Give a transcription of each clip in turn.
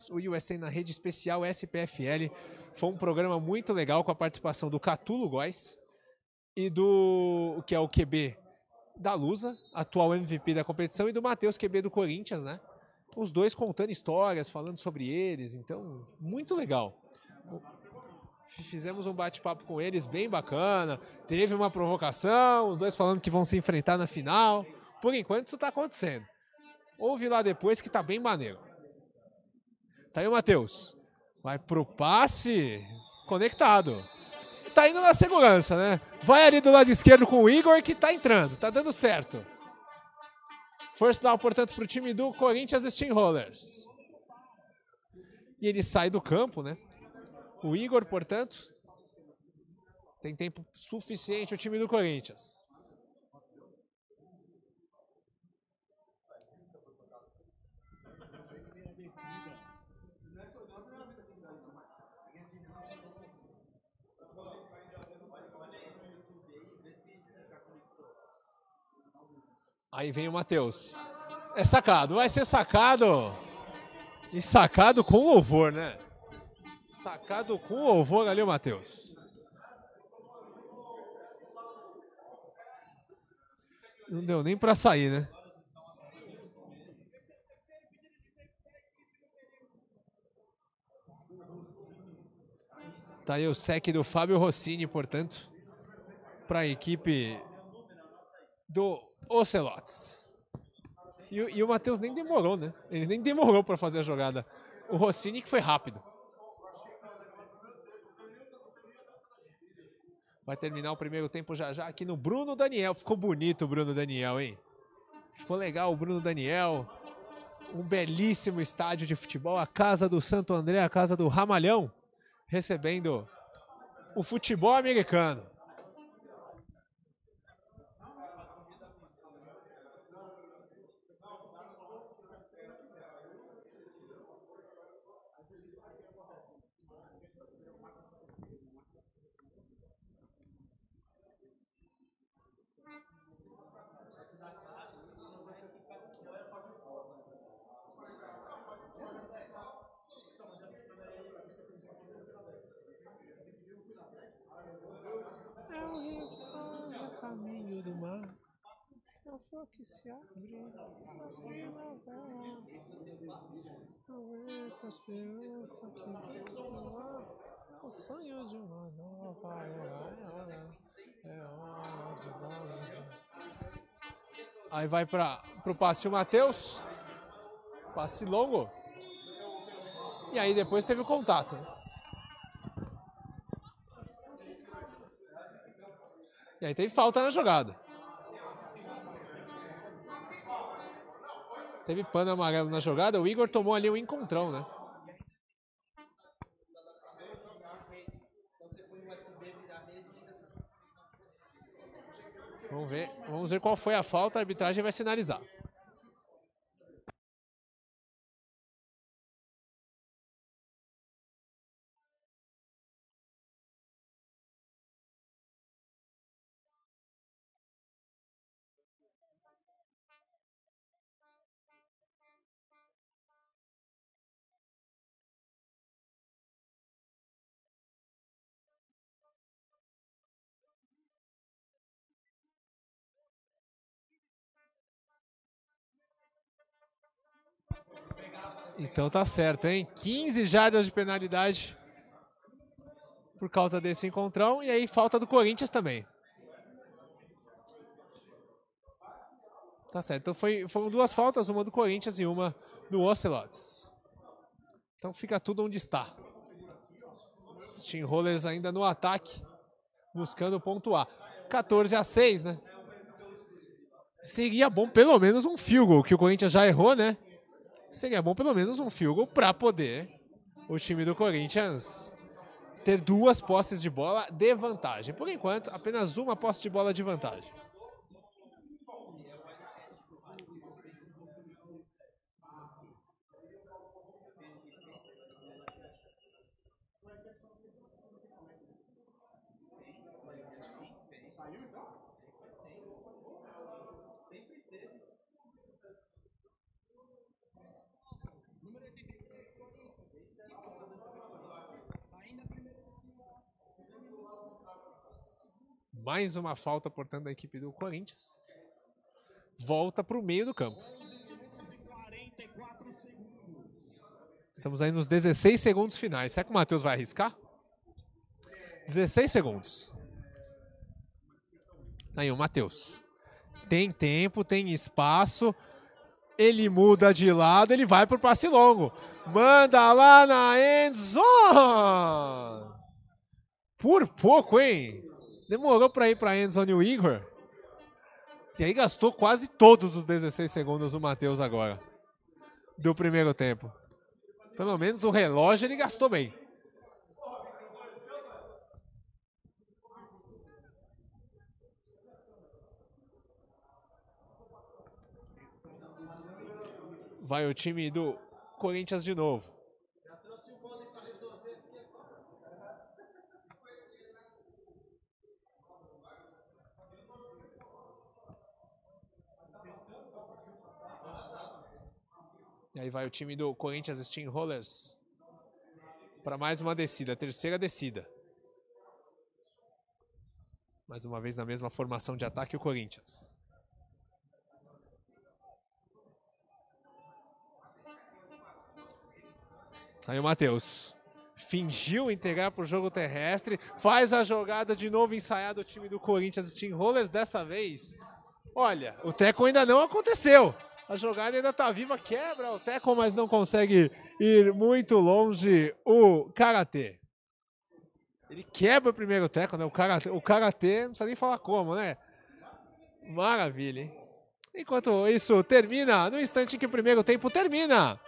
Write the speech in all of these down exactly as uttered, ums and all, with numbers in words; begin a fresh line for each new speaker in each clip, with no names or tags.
Ocelots, o U S A na rede especial S P F L. Foi um programa muito legal com a participação do Catulo Góes e do, que é o Q B da Lusa, atual M V P da competição, e do Matheus, Q B do Corinthians, né? Os dois contando histórias, falando sobre eles, então, muito legal. Fizemos um bate-papo com eles bem bacana, teve uma provocação, os dois falando que vão se enfrentar na final. Por enquanto isso está acontecendo. Ouve lá depois que tá bem maneiro. Tá aí o Matheus. Vai pro passe. Conectado. Tá indo na segurança, né? Vai ali do lado esquerdo com o Igor que tá entrando. Tá dando certo. First down, portanto, pro time do Corinthians Steamrollers. E ele sai do campo, né? O Igor, portanto, tem tempo suficiente o time do Corinthians. Aí vem o Matheus. É sacado, vai ser sacado. E sacado com louvor, né? Sacado com louvor ali o Matheus. Não deu nem pra sair, né? Tá aí o sec do Fábio Rossini, portanto, para a equipe do Ocelots. E, e o Matheus nem demorou, né? Ele nem demorou para fazer a jogada. O Rossini que foi rápido. Vai terminar o primeiro tempo já já aqui no Bruno Daniel. Ficou bonito o Bruno Daniel, hein? Ficou legal o Bruno Daniel. Um belíssimo estádio de futebol. A casa do Santo André, a casa do Ramalhão. Recebendo o futebol americano. É o rio a caminho do mar, é a flor que se abre, a primavera, a esperança que voa, o sonho de uma nova era, é hora, é hora de dar. Aí vai para o passe o Matheus, passe longo, e aí depois teve o contato, né? E aí teve falta na jogada. Teve pano amarelo na jogada. O Igor tomou ali um encontrão, né? Vamos ver. Vamos ver qual foi a falta. A arbitragem vai sinalizar. Então tá certo, hein? quinze jardas de penalidade por causa desse encontrão. E aí falta do Corinthians também. Tá certo. Então foi, foram duas faltas, uma do Corinthians e uma do Ocelots. Então fica tudo onde está. Steamrollers ainda no ataque, buscando pontuar. quatorze a seis, né? Seria bom pelo menos um field goal, que o Corinthians já errou, né? Seria bom pelo menos um field goal para poder o time do Corinthians ter duas posses de bola de vantagem. Por enquanto, apenas uma posse de bola de vantagem. Mais uma falta, portanto, da equipe do Corinthians. Volta para o meio do campo. Estamos aí nos dezesseis segundos finais. Será que o Matheus vai arriscar? dezesseis segundos. Aí, o Matheus. Tem tempo, tem espaço. Ele muda de lado, ele vai pro passe longo. Manda lá na endzone. Por pouco, hein? Demorou para ir para a endzone o Igor. E aí gastou quase todos os dezesseis segundos o Matheus agora. Do primeiro tempo. Pelo menos o relógio ele gastou bem. Vai o time do Corinthians de novo. E aí vai o time do Corinthians Steamrollers para mais uma descida, terceira descida. Mais uma vez na mesma formação de ataque o Corinthians. Aí o Matheus fingiu integrar para o jogo terrestre, faz a jogada de novo ensaiada o time do Corinthians Steamrollers. Dessa vez, olha, o teco ainda não aconteceu. A jogada ainda está viva, quebra o teco, mas não consegue ir muito longe o Karatê. Ele quebra o primeiro teco, né? O Karatê, o Karatê não precisa nem falar como, né? Maravilha, hein? Enquanto isso termina, no instante em que o primeiro tempo termina.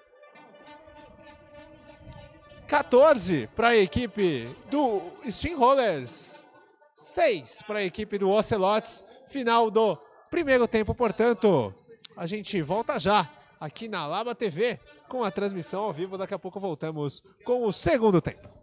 quatorze para a equipe do Steamrollers, seis para a equipe do Ocelots. Final do primeiro tempo, portanto. A gente volta já aqui na Laba T V com a transmissão ao vivo. Daqui a pouco voltamos com o segundo tempo.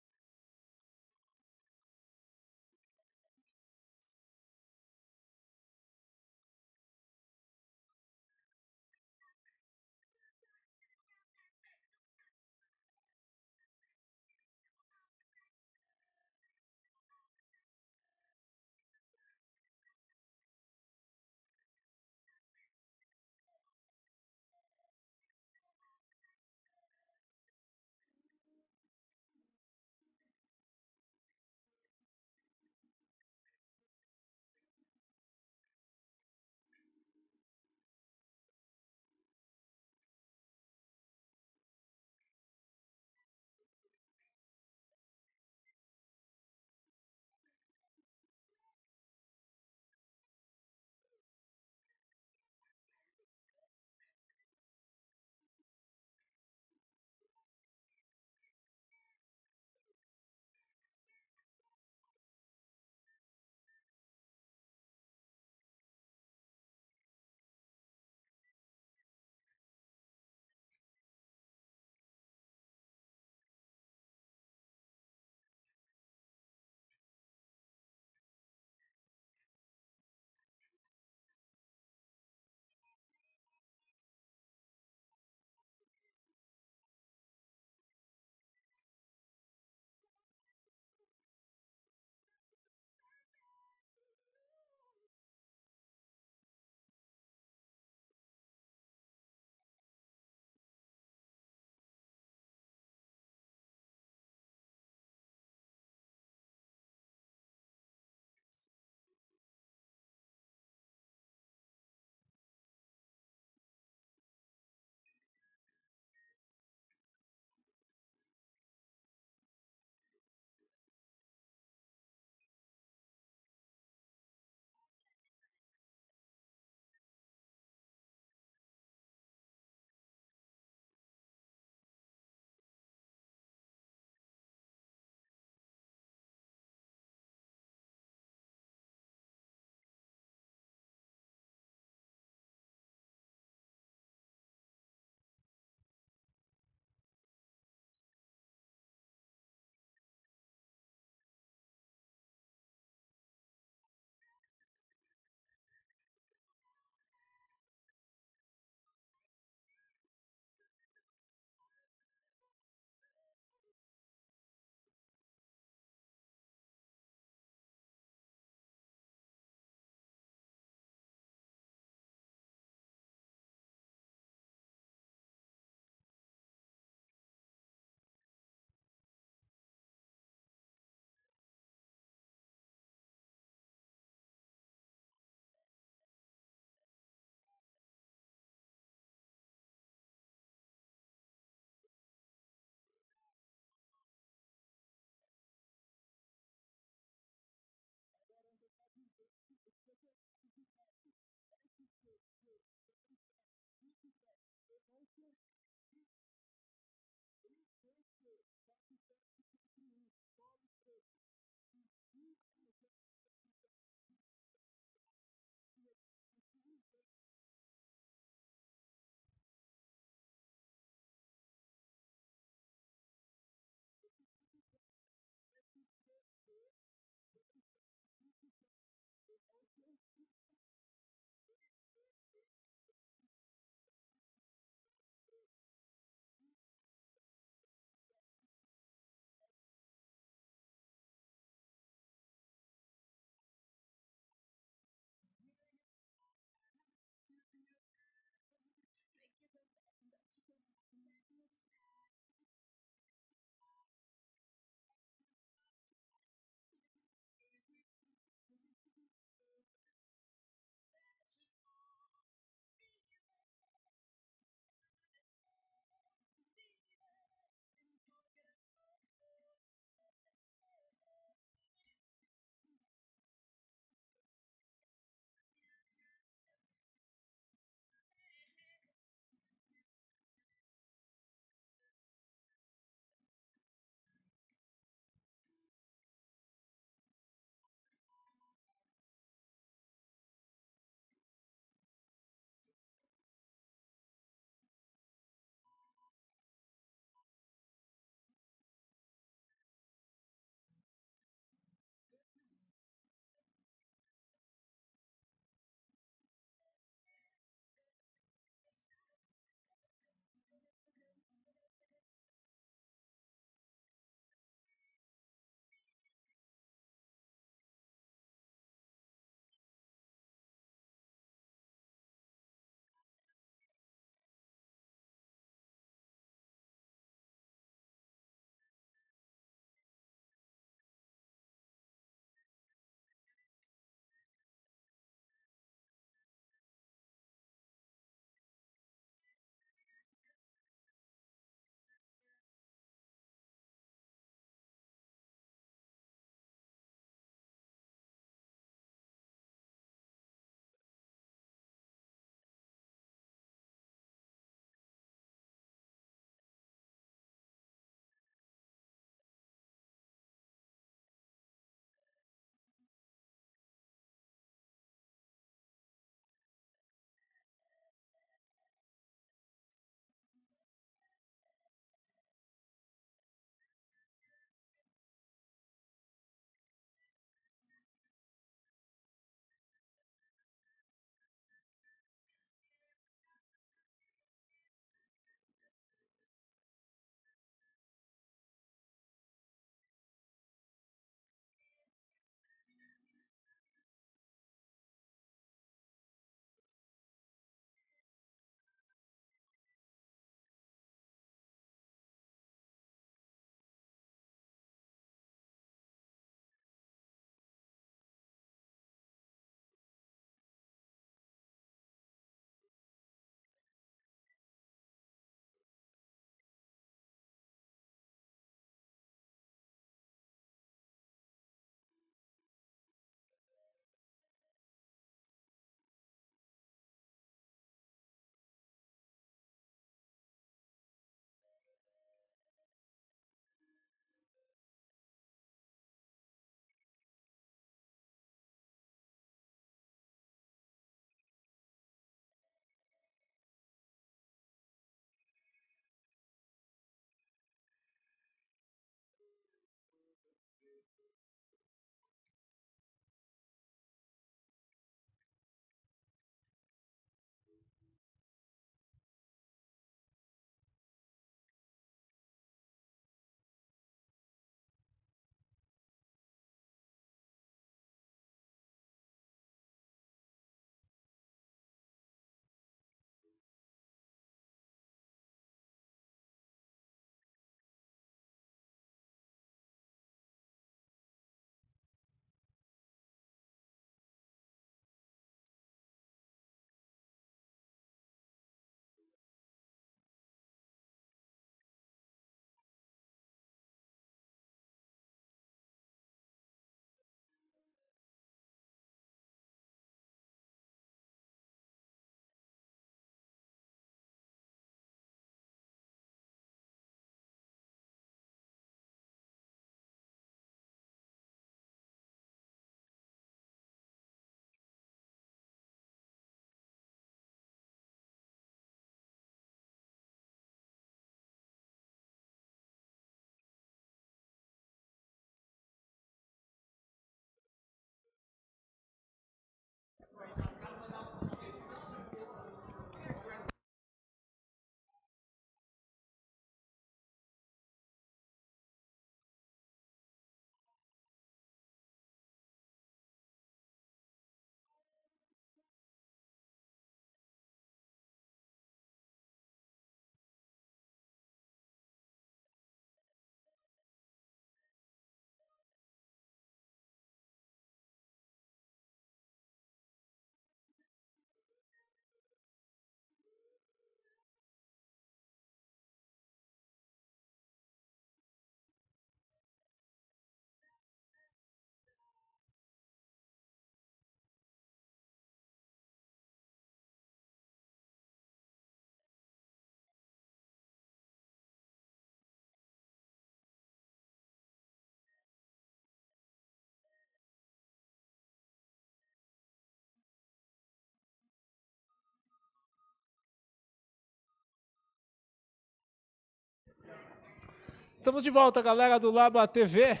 Estamos de volta, galera do Laba T V.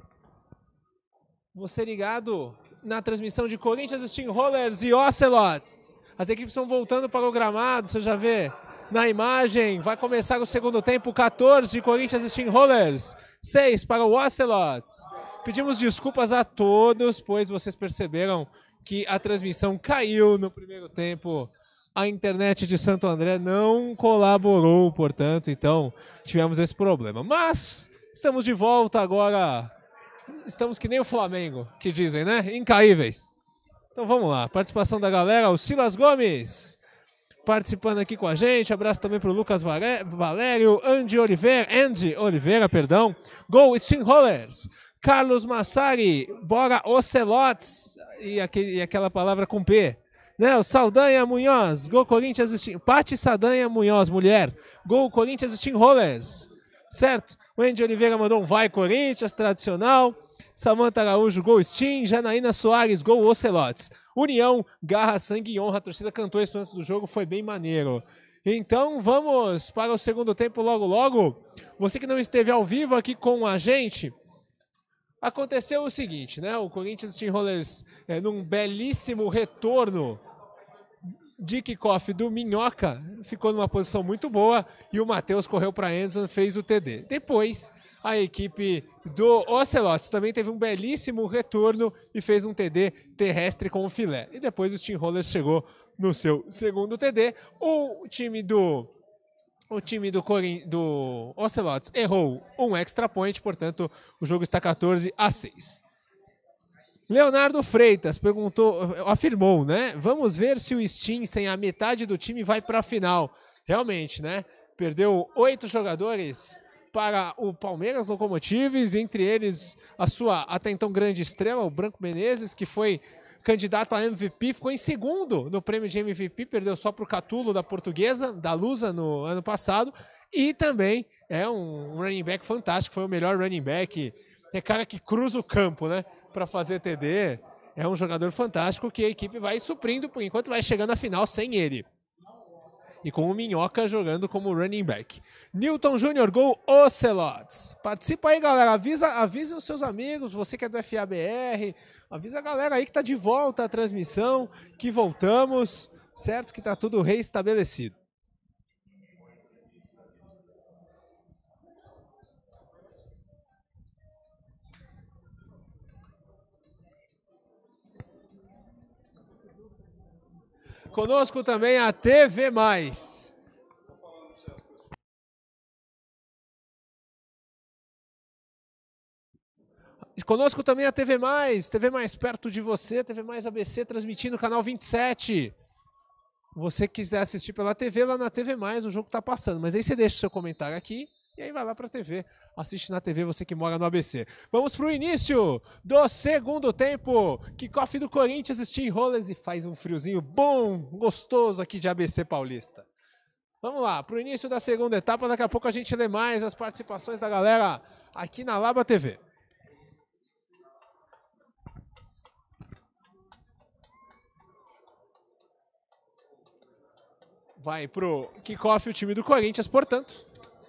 Você ligado na transmissão de Corinthians, Steamrollers e Ocelots. As equipes estão voltando para o gramado, você já vê na imagem. Vai começar o segundo tempo, quatorze de Corinthians e Steamrollers, seis para o Ocelots. Pedimos desculpas a todos, pois vocês perceberam que a transmissão caiu no primeiro tempo. A internet de Santo André não colaborou, portanto, então tivemos esse problema. Mas estamos de volta agora. Estamos que nem o Flamengo, que dizem, né? Incaíveis. Então vamos lá. Participação da galera. O Silas Gomes participando aqui com a gente. Abraço também para o Lucas Valério. Andy Oliveira. Andy Oliveira, perdão. Go Steamrollers. Carlos Massari. Bora Ocelots. E, aquele, e aquela palavra com P. Né, o Saldanha Munhoz. Go Corinthians. Steam... Pati Saldanha Munhoz, mulher. Go Corinthians Steamrollers. Certo? O Andy Oliveira mandou um vai Corinthians, tradicional. Samanta Araújo, gol Steam. Janaína Soares, gol Ocelots. União, garra, sangue e honra. A torcida cantou isso antes do jogo, foi bem maneiro. Então vamos para o segundo tempo logo logo. Você que não esteve ao vivo aqui com a gente, aconteceu o seguinte, né? O Corinthians Steamrollers, é, num belíssimo retorno de kickoff do Minhoca, ficou numa posição muito boa e o Matheus correu para Anderson, fez o T D. Depois, a equipe do Ocelots também teve um belíssimo retorno e fez um T D terrestre com o filé. E depois o Steamrollers chegou no seu segundo T D. O time do, o time do, Corin, do Ocelots errou um extra point, portanto, o jogo está quatorze a seis. Leonardo Freitas perguntou, afirmou, né? Vamos ver se o Steam, sem a metade do time, vai para a final. Realmente, né? Perdeu oito jogadores para o Palmeiras Locomotives, entre eles a sua até então grande estrela, o Branco Menezes, que foi candidato a M V P, ficou em segundo no prêmio de M V P, perdeu só para o Catulo da Portuguesa, da Lusa, no ano passado. E também é um running back fantástico, foi o melhor running back. É cara que cruza o campo, né? Para fazer T D, é um jogador fantástico que a equipe vai suprindo, por enquanto vai chegando à final sem ele. E com o Minhoca jogando como running back. Newton Júnior, gol Ocelots. Participa aí, galera. Avisa, avisa os seus amigos, você que é do F A B R. Avisa a galera aí que tá de volta à transmissão, que voltamos, certo? Que tá tudo reestabelecido. Conosco também a T V mais. Conosco também a T V mais, T V mais perto de você, T V mais A B C, transmitindo o canal vinte e sete. Você quiser assistir pela T V, lá na T V mais, o jogo está passando. Mas aí você deixa o seu comentário aqui e aí vai lá para a T V. Assiste na T V, você que mora no A B C. Vamos para o início do segundo tempo. Kickoff do Corinthians, Steamrollers, e faz um friozinho bom, gostoso aqui de A B C Paulista. Vamos lá, para o início da segunda etapa. Daqui a pouco a gente lê mais as participações da galera aqui na Laba T V. Vai pro kickoff o time do Corinthians, portanto.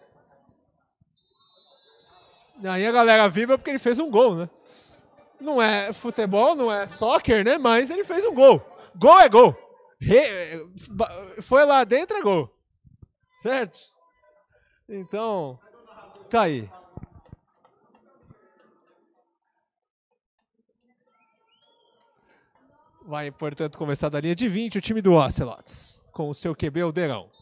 Aí a galera vibra porque ele fez um gol, né? Não é futebol, não é soccer, né? Mas ele fez um gol. Gol é gol. Re... Foi lá dentro, é gol. Certo? Então, tá aí. Vai, portanto, começar da linha de vinte o time do Ocelots, com o seu Q B Aldeirão.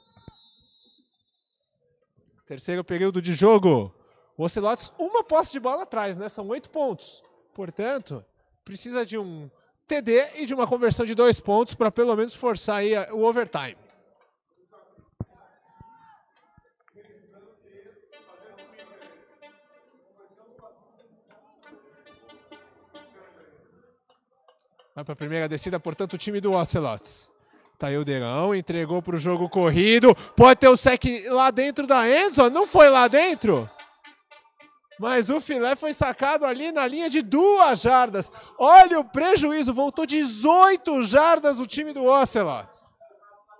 Terceiro período de jogo. O Ocelots, uma posse de bola atrás, né? São oito pontos. Portanto, precisa de um T D e de uma conversão de dois pontos para pelo menos forçar aí o overtime. Vai para a primeira descida, portanto, o time do Ocelots. Tá aí o Deirão, entregou para o jogo corrido. Pode ter o sec lá dentro da endzone. Não foi lá dentro? Mas o filé foi sacado ali na linha de duas jardas. Olha o prejuízo, voltou dezoito jardas o time do Ocelots.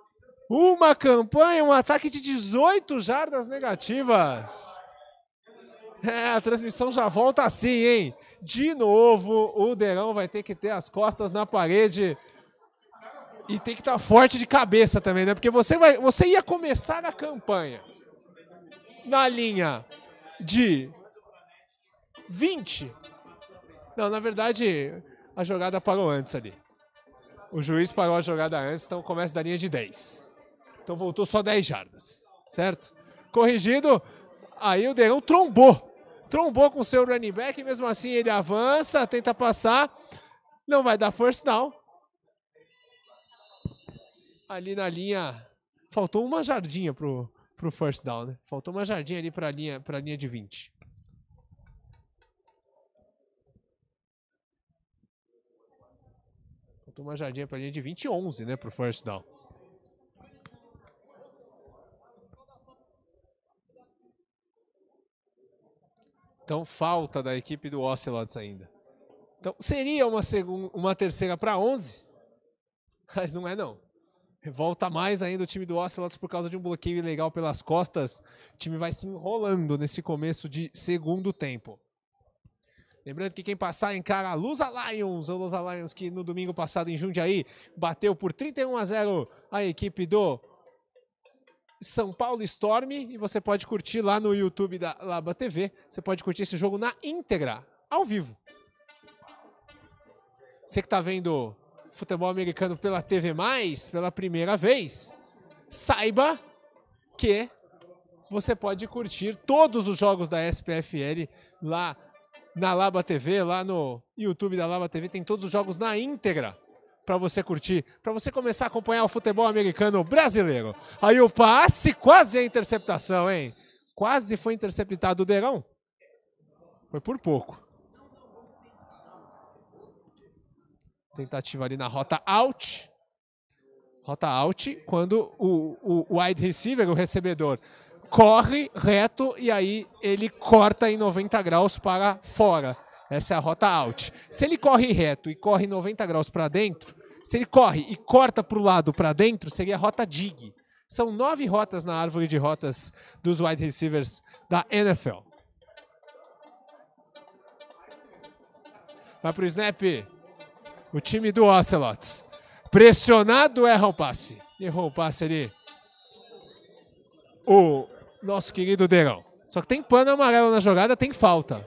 Uma campanha, um ataque de dezoito jardas negativas. É, a transmissão já volta assim, hein? De novo, o Derão vai ter que ter as costas na parede e tem que estar forte de cabeça também, né? Porque você, vai, você ia começar a campanha na linha de vinte. Não, na verdade, a jogada parou antes ali. O juiz parou a jogada antes, então começa da linha de dez. Então voltou só dez jardas, certo? Corrigido, aí o Derão trombou. Trombou com o seu running back, mesmo assim ele avança, tenta passar. Não vai dar first down. Ali na linha, faltou uma jardinha pro, pro first down, né? Faltou uma jardinha ali pra linha, pra linha de vinte. Faltou uma jardinha pra linha de vinte e onze, né? Pro first down. Então, falta da equipe do Ocelots ainda. Então, seria uma, segunda, uma terceira para onze, mas não é não. Volta mais ainda o time do Ocelots por causa de um bloqueio ilegal pelas costas. O time vai se enrolando nesse começo de segundo tempo. Lembrando que quem passar encara a Lusa Lions, ou Lusa Lions que no domingo passado em Jundiaí bateu por trinta e um a zero a equipe do São Paulo Storm, e você pode curtir lá no YouTube da Laba T V. Você pode curtir esse jogo na íntegra, ao vivo. Você que está vendo futebol americano pela T V mais, pela primeira vez, saiba que você pode curtir todos os jogos da S P F L lá na Laba T V, lá no YouTube da Laba T V. Tem todos os jogos na íntegra para você curtir, para você começar a acompanhar o futebol americano brasileiro. Aí o passe, quase a interceptação, hein? Quase foi interceptado o Derão. Foi por pouco. Tentativa ali na rota out. Rota out, quando o, o wide receiver, o recebedor, corre reto e aí ele corta em noventa graus para fora. Essa é a rota out. Se ele corre reto e corre noventa graus para dentro, se ele corre e corta para o lado para dentro, seria a rota dig. São nove rotas na árvore de rotas dos wide receivers da N F L. Vai para o snap. O time do Ocelots. Pressionado, erra o passe. Errou o passe ali. O nosso querido Derão. Só que tem pano amarelo na jogada, tem falta.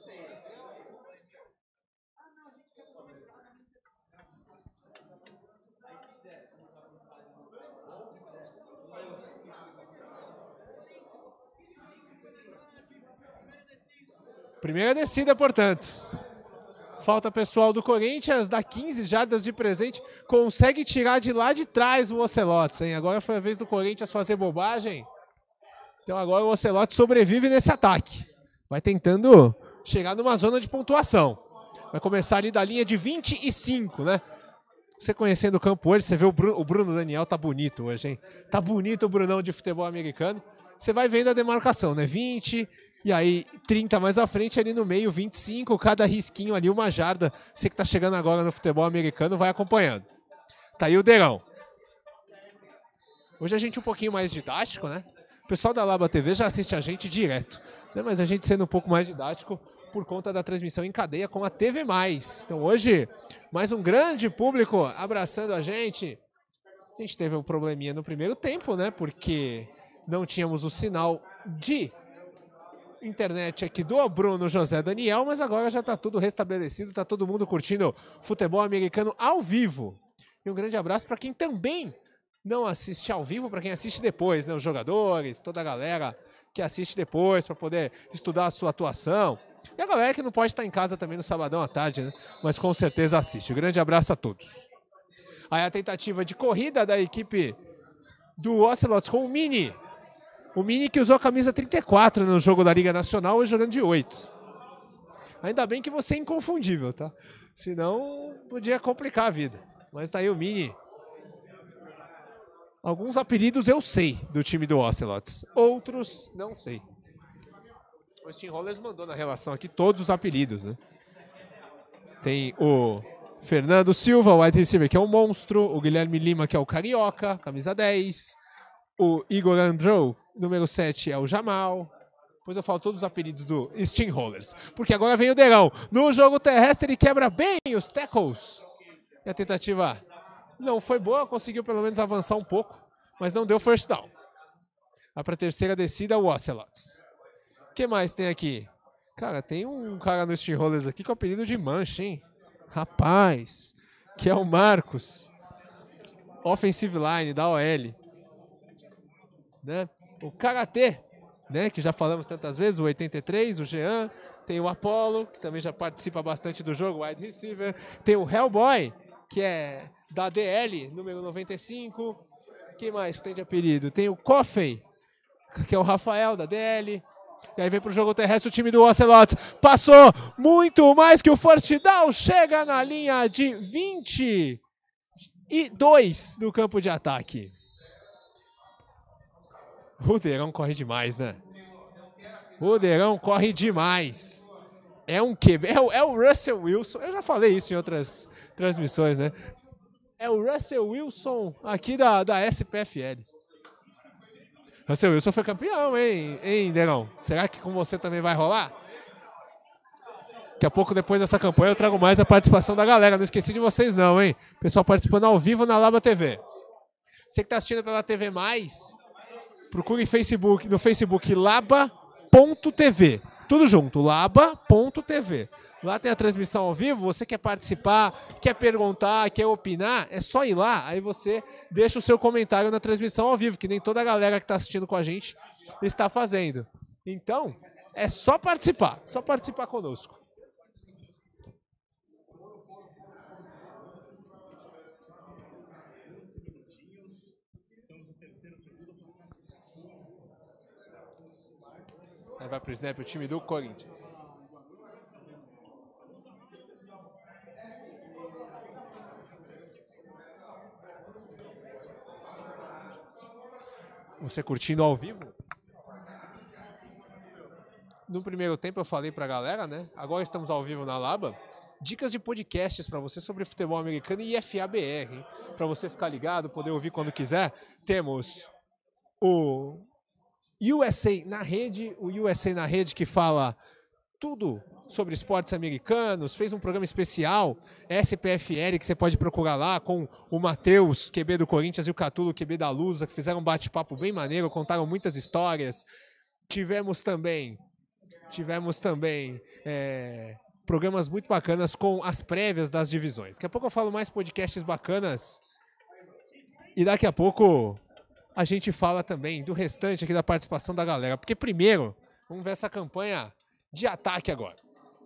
Primeira descida, portanto. Falta pessoal do Corinthians, dá quinze jardas de presente, consegue tirar de lá de trás o Ocelots, hein? Agora foi a vez do Corinthians fazer bobagem. Então agora o Ocelots sobrevive nesse ataque. Vai tentando chegar numa zona de pontuação. Vai começar ali da linha de vinte e cinco, né? Você conhecendo o campo hoje, você vê o Bruno, o Bruno Daniel tá bonito hoje, hein? Tá bonito o Brunão de futebol americano. Você vai vendo a demarcação, né? vinte, e aí trinta mais à frente, ali no meio, vinte e cinco, cada risquinho ali, uma jarda. Você que tá chegando agora no futebol americano, vai acompanhando. Tá aí o Derão. Hoje a gente um pouquinho mais didático, né? O pessoal da Laba T V já assiste a gente direto, né? Mas a gente sendo um pouco mais didático por conta da transmissão em cadeia com a T V mais. Então hoje, mais um grande público abraçando a gente. A gente teve um probleminha no primeiro tempo, né? Porque não tínhamos o sinal de internet aqui do Bruno José Daniel, mas agora já está tudo restabelecido, está todo mundo curtindo futebol americano ao vivo. E um grande abraço para quem também não assiste ao vivo, para quem assiste depois, né? Os jogadores, toda a galera que assiste depois para poder estudar a sua atuação. E a galera que não pode estar em casa também no sabadão à tarde, né? Mas com certeza assiste. Um grande abraço a todos. Aí a tentativa de corrida da equipe do Ocelots com o Mini. O Mini que usou a camisa trinta e quatro no jogo da Liga Nacional, hoje jogando de oito. Ainda bem que você é inconfundível, tá? Senão podia complicar a vida. Mas tá aí o Mini. Alguns apelidos eu sei do time do Ocelots. Outros não sei. O Steamrollers mandou na relação aqui todos os apelidos, né? Tem o Fernando Silva, o wide receiver, que é um monstro. O Guilherme Lima, que é o carioca, camisa dez. O Igor Androu, número sete, é o Jamal. Depois eu falo todos os apelidos do Steamrollers. Porque agora vem o Derão. No jogo terrestre ele quebra bem os tackles. E a tentativa não foi boa, conseguiu pelo menos avançar um pouco, mas não deu first down. Vai para a terceira descida, o Ocelots. O que mais tem aqui? Cara, tem um cara no Steamrollers aqui com o apelido de Mancha, hein? Rapaz, que é o Marcos. Offensive line, da O L. Né? O Karatê, né? Que já falamos tantas vezes, o oitenta e três, o Jean. Tem o Apollo, que também já participa bastante do jogo, wide receiver. Tem o Hellboy, que é da D L, número noventa e cinco. Quem mais tem de apelido? Tem o Coffey, que é o Rafael, da D L. E aí vem pro jogo terrestre o time do Ocelots. Passou muito mais que o first down. Chega na linha de vinte e dois no campo de ataque. O Derão corre demais, né? O Derão corre demais. É um Q B. É o, é o Russell Wilson. Eu já falei isso em outras transmissões, né? É o Russell Wilson aqui da, da S P F L. Russell Wilson foi campeão, hein, hein, Derão? Será que com você também vai rolar? Daqui a pouco, depois dessa campanha, eu trago mais a participação da galera. Não esqueci de vocês não, hein? Pessoal participando ao vivo na Laba T V. Você que está assistindo pela T V Mais, procure Facebook, no Facebook laba ponto t v. Tudo junto, laba ponto t v. Lá tem a transmissão ao vivo. Você quer participar, quer perguntar, quer opinar, é só ir lá. Aí você deixa o seu comentário na transmissão ao vivo, que nem toda a galera que está assistindo com a gente está fazendo. Então, é só participar, só participar conosco. Aí vai pro snap o time do Corinthians. Você curtindo ao vivo? No primeiro tempo eu falei pra galera, né? Agora estamos ao vivo na Laba. Dicas de podcasts para você sobre futebol americano e F A B R, hein? Para você ficar ligado, poder ouvir quando quiser. Temos o U S A na rede, o U S A na rede que fala tudo sobre esportes americanos, fez um programa especial, S P F L, que você pode procurar lá, com o Matheus, Q B do Corinthians, e o Catulo, Q B da Lusa, que fizeram um bate-papo bem maneiro, contaram muitas histórias. Tivemos também, tivemos também é, programas muito bacanas com as prévias das divisões. Daqui a pouco eu falo mais podcasts bacanas e daqui a pouco a gente fala também do restante aqui da participação da galera. Porque primeiro, vamos ver essa campanha de ataque agora.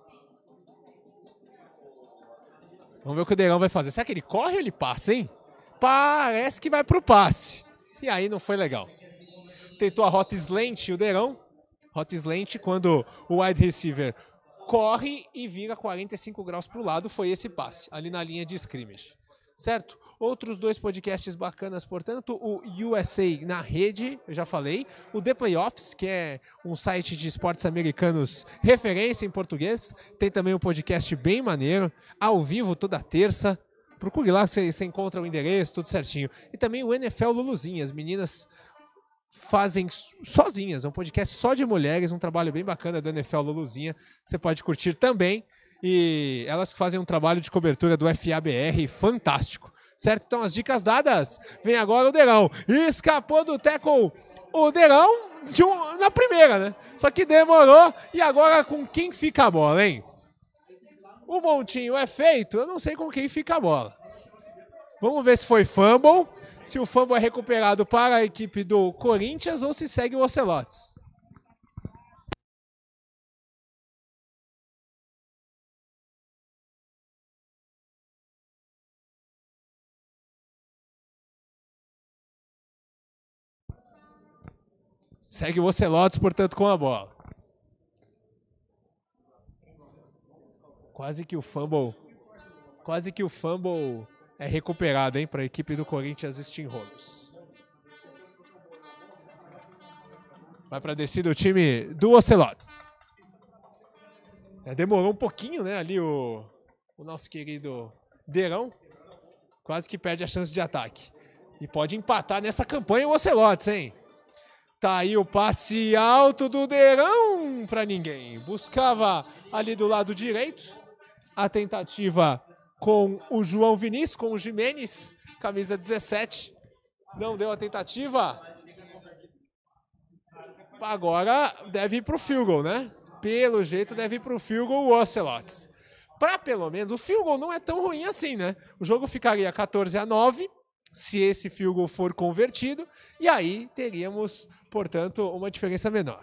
Vamos ver o que o Derão vai fazer. Será que ele corre ou ele passa, hein? Parece que vai pro passe. E aí não foi legal. Tentou a rota slant o Derão. Rota slant quando o wide receiver corre e vira quarenta e cinco graus pro lado. Foi esse passe, ali na linha de scrimmage. Certo? Outros dois podcasts bacanas, portanto, o U S A na rede, eu já falei, o The Playoffs, que é um site de esportes americanos referência em português, tem também um podcast bem maneiro, ao vivo toda terça, procure lá, você, você encontra o endereço, tudo certinho. E também o N F L Luluzinha, as meninas fazem sozinhas, é um podcast só de mulheres, um trabalho bem bacana do N F L Luluzinha, você pode curtir também, e elas fazem um trabalho de cobertura do F A B R fantástico. Certo? Então, as dicas dadas. Vem agora o Derão. Escapou do tackle o Derão de um, na primeira, né? Só que demorou. E agora com quem fica a bola, hein? O montinho é feito. Eu não sei com quem fica a bola. Vamos ver se foi fumble. Se o fumble é recuperado para a equipe do Corinthians ou se segue o Ocelots. Segue o Ocelots, portanto, com a bola. Quase que o fumble, quase que o fumble é recuperado, hein, para a equipe do Corinthians Steamrollers. Vai para a descida o time do Ocelots. É, demorou um pouquinho, né, ali o, o nosso querido Derão. Quase que perde a chance de ataque. E pode empatar nessa campanha o Ocelots, hein? Tá aí o passe alto do Deirão para ninguém. Buscava ali do lado direito a tentativa com o João Vinícius, com o Jimenez, camisa dezessete. Não deu a tentativa. Agora deve ir pro field goal, né? Pelo jeito deve ir pro field goal o Ocelots. Para pelo menos, o field goal não é tão ruim assim, né? O jogo ficaria quatorze a nove, se esse field goal for convertido, e aí teríamos, portanto, uma diferença menor.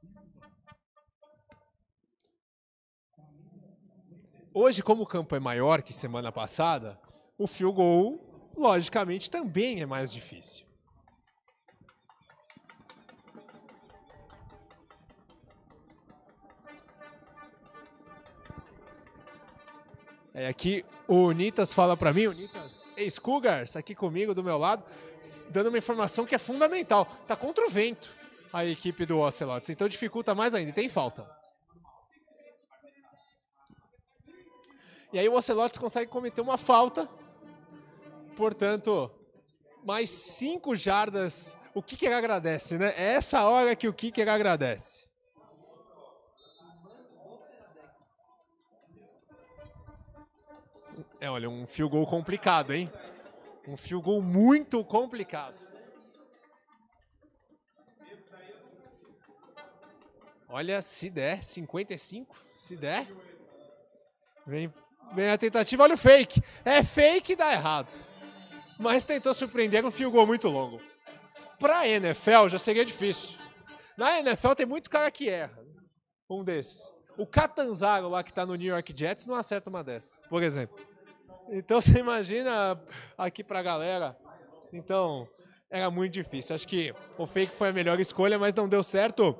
Hoje, como o campo é maior que semana passada, o field goal, logicamente, também é mais difícil. É, aqui o Nitas fala para mim, o Nitas ex-Cougars, aqui comigo, do meu lado, dando uma informação que é fundamental. Tá contra o vento a equipe do Ocelots, então dificulta mais ainda, e tem falta. E aí o Ocelots consegue cometer uma falta, portanto, mais cinco jardas. O kicker agradece, né? É essa hora que o kicker agradece. É, olha, um field goal complicado, hein? Um field goal muito complicado. Olha, se der, cinquenta e cinco, se der. Vem, vem a tentativa, olha o fake. É fake e dá errado. Mas tentou surpreender com um field goal muito longo. Pra N F L já seria difícil. Na N F L tem muito cara que erra. Um desses. O Catanzaro lá que tá no New York Jets não acerta uma dessa, por exemplo. Então você imagina aqui pra galera. Então era muito difícil. Acho que o fake foi a melhor escolha, mas não deu certo.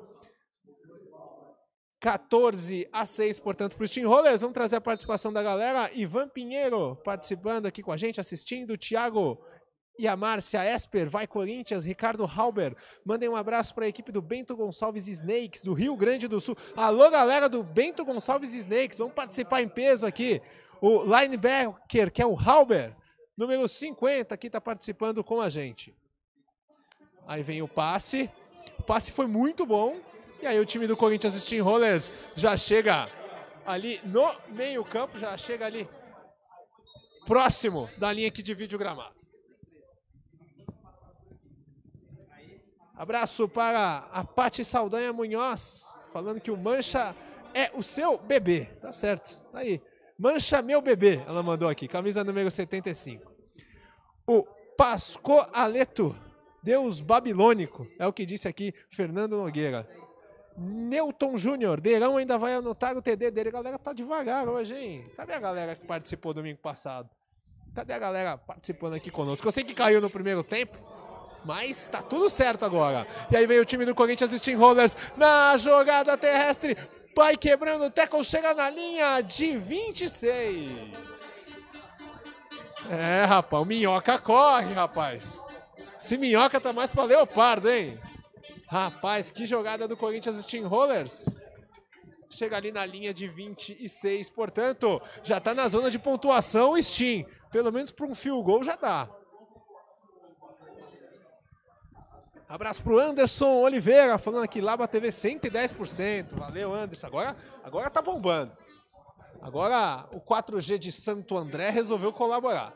quatorze a seis, portanto, para os Steamrollers. Vamos trazer a participação da galera. Ivan Pinheiro participando aqui com a gente, assistindo. Thiago e a Márcia Esper, vai Corinthians. Ricardo Halber, mandem um abraço para a equipe do Bento Gonçalves Snakes, do Rio Grande do Sul. Alô, galera do Bento Gonçalves Snakes, vamos participar em peso aqui. O linebacker, que é o Halber, número cinquenta, aqui está participando com a gente. Aí vem o passe. O passe foi muito bom. E aí o time do Corinthians Steamrollers já chega ali no meio campo, já chega ali próximo da linha que divide o gramado. Abraço para a Pati Saldanha Munhoz, falando que o Mancha é o seu bebê. Tá certo, tá aí. Mancha meu bebê, ela mandou aqui, camisa número setenta e cinco. O Pasco Aleto, Deus babilônico, é o que disse aqui Fernando Nogueira. Newton Júnior, Deirão ainda vai anotar o T D dele. A galera tá devagar hoje, hein? Cadê a galera que participou domingo passado? Cadê a galera participando aqui conosco? Eu sei que caiu no primeiro tempo, mas tá tudo certo agora. E aí vem o time do Corinthians Steamrollers na jogada terrestre. Vai quebrando o tackle, chega na linha de vinte e seis. É, rapaz, o Minhoca corre, rapaz. Esse Minhoca tá mais pra leopardo, hein? Rapaz, que jogada do Corinthians Steamrollers. Chega ali na linha de vinte e seis, portanto, já tá na zona de pontuação o Steam. Pelo menos para um field goal já dá. Abraço pro Anderson Oliveira, falando aqui, Laba T V cento e dez por cento. Valeu, Anderson. Agora, agora tá bombando. Agora o quatro G de Santo André resolveu colaborar.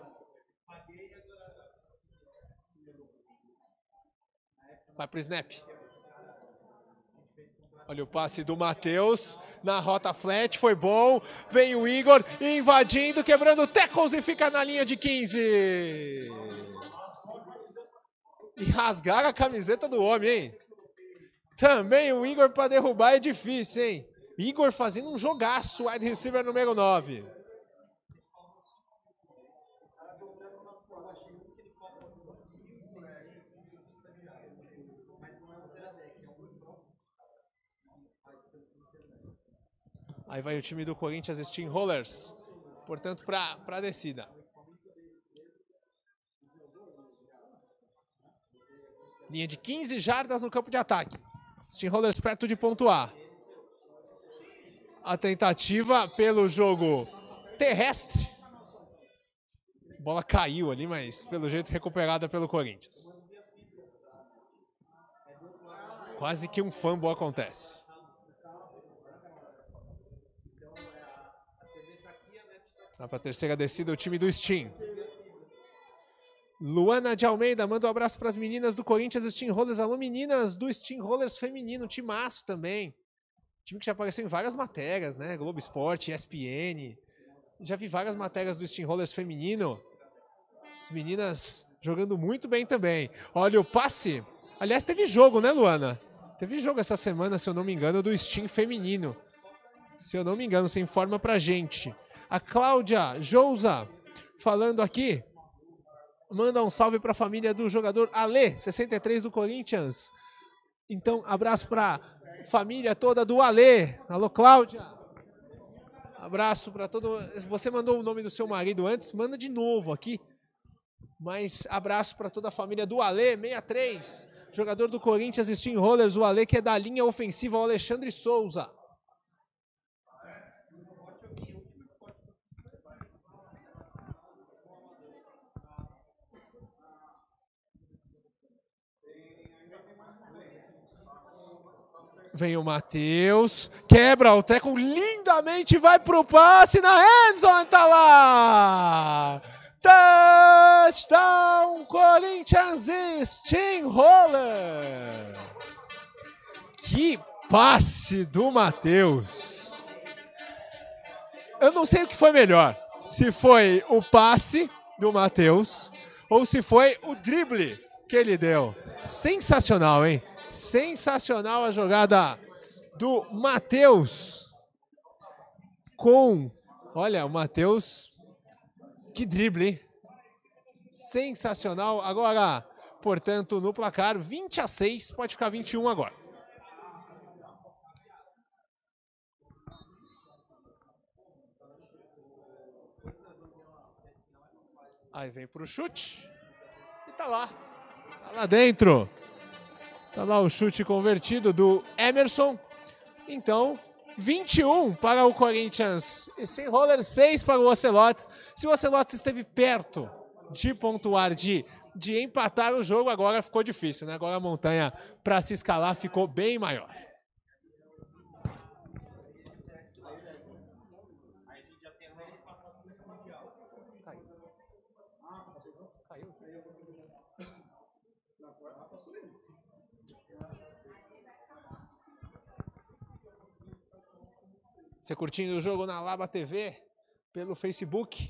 Vai pro snap. Olha o passe do Matheus na rota flat, foi bom. Vem o Igor invadindo, quebrando tackles e fica na linha de quinze. E rasgaram a camiseta do homem, hein? Também o Igor para derrubar é difícil, hein? Igor fazendo um jogaço, wide receiver número nove. Aí vai o time do Corinthians Steamrollers, portanto, para a descida. Linha de quinze jardas no campo de ataque. Steamrollers perto de pontuar. A tentativa pelo jogo terrestre. A bola caiu ali, mas pelo jeito recuperada pelo Corinthians. Quase que um fumble acontece. Vai para a terceira descida o time do Steam. Luana de Almeida manda um abraço para as meninas do Corinthians Steamrollers. Alô, meninas do Steamrollers feminino, timaço também. Time que já apareceu em várias matérias, né? Globo Esporte, E S P N. Já vi várias matérias do Steamrollers feminino. As meninas jogando muito bem também. Olha o passe. Aliás, teve jogo, né, Luana? Teve jogo essa semana, se eu não me engano, do Steam feminino. Se eu não me engano, você informa pra gente. A Cláudia Jouza falando aqui. Manda um salve para a família do jogador Ale, sessenta e três do Corinthians. Então, abraço para a família toda do Ale. Alô, Cláudia. Abraço para todo... Você mandou o nome do seu marido antes, manda de novo aqui. Mas abraço para toda a família do Ale, sessenta e três. Jogador do Corinthians Steamrollers, o Ale que é da linha ofensiva, o Alexandre Souza. Vem o Matheus, quebra o teco lindamente, vai pro passe na endzone, tá lá! Touchdown Corinthians Steamrollers! Que passe do Matheus! Eu não sei o que foi melhor, se foi o passe do Matheus ou se foi o drible que ele deu. Sensacional, hein? Sensacional a jogada do Matheus com... Olha, o Matheus, que drible, hein? Sensacional. Agora, portanto, no placar, vinte a seis, pode ficar vinte e um agora. Aí vem pro chute e tá lá. Tá lá dentro. Tá lá o chute convertido do Emerson. Então, vinte e um para o Corinthians Steamrollers, seis para o Ocelots. Se o Ocelots esteve perto de pontuar, de, de empatar o jogo, agora ficou difícil, né? Agora a montanha para se escalar ficou bem maior. Você curtindo o jogo na Laba T V, pelo Facebook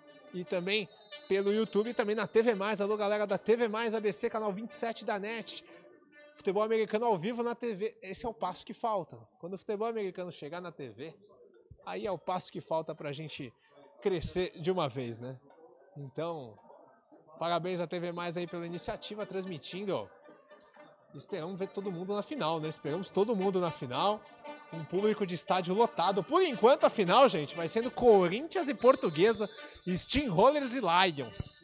e também pelo YouTube e também na T V mais. Alô, galera da T V mais, A B C, canal vinte e sete da NET. Futebol americano ao vivo na T V. Esse é o passo que falta. Quando o futebol americano chegar na T V, aí é o passo que falta pra gente crescer de uma vez, né? Então, parabéns à T V mais aí pela iniciativa, transmitindo. Esperamos ver todo mundo na final, né? Esperamos todo mundo na final. Um público de estádio lotado. Por enquanto, a final, gente, vai sendo Corinthians e Portuguesa, Steamrollers e Lions.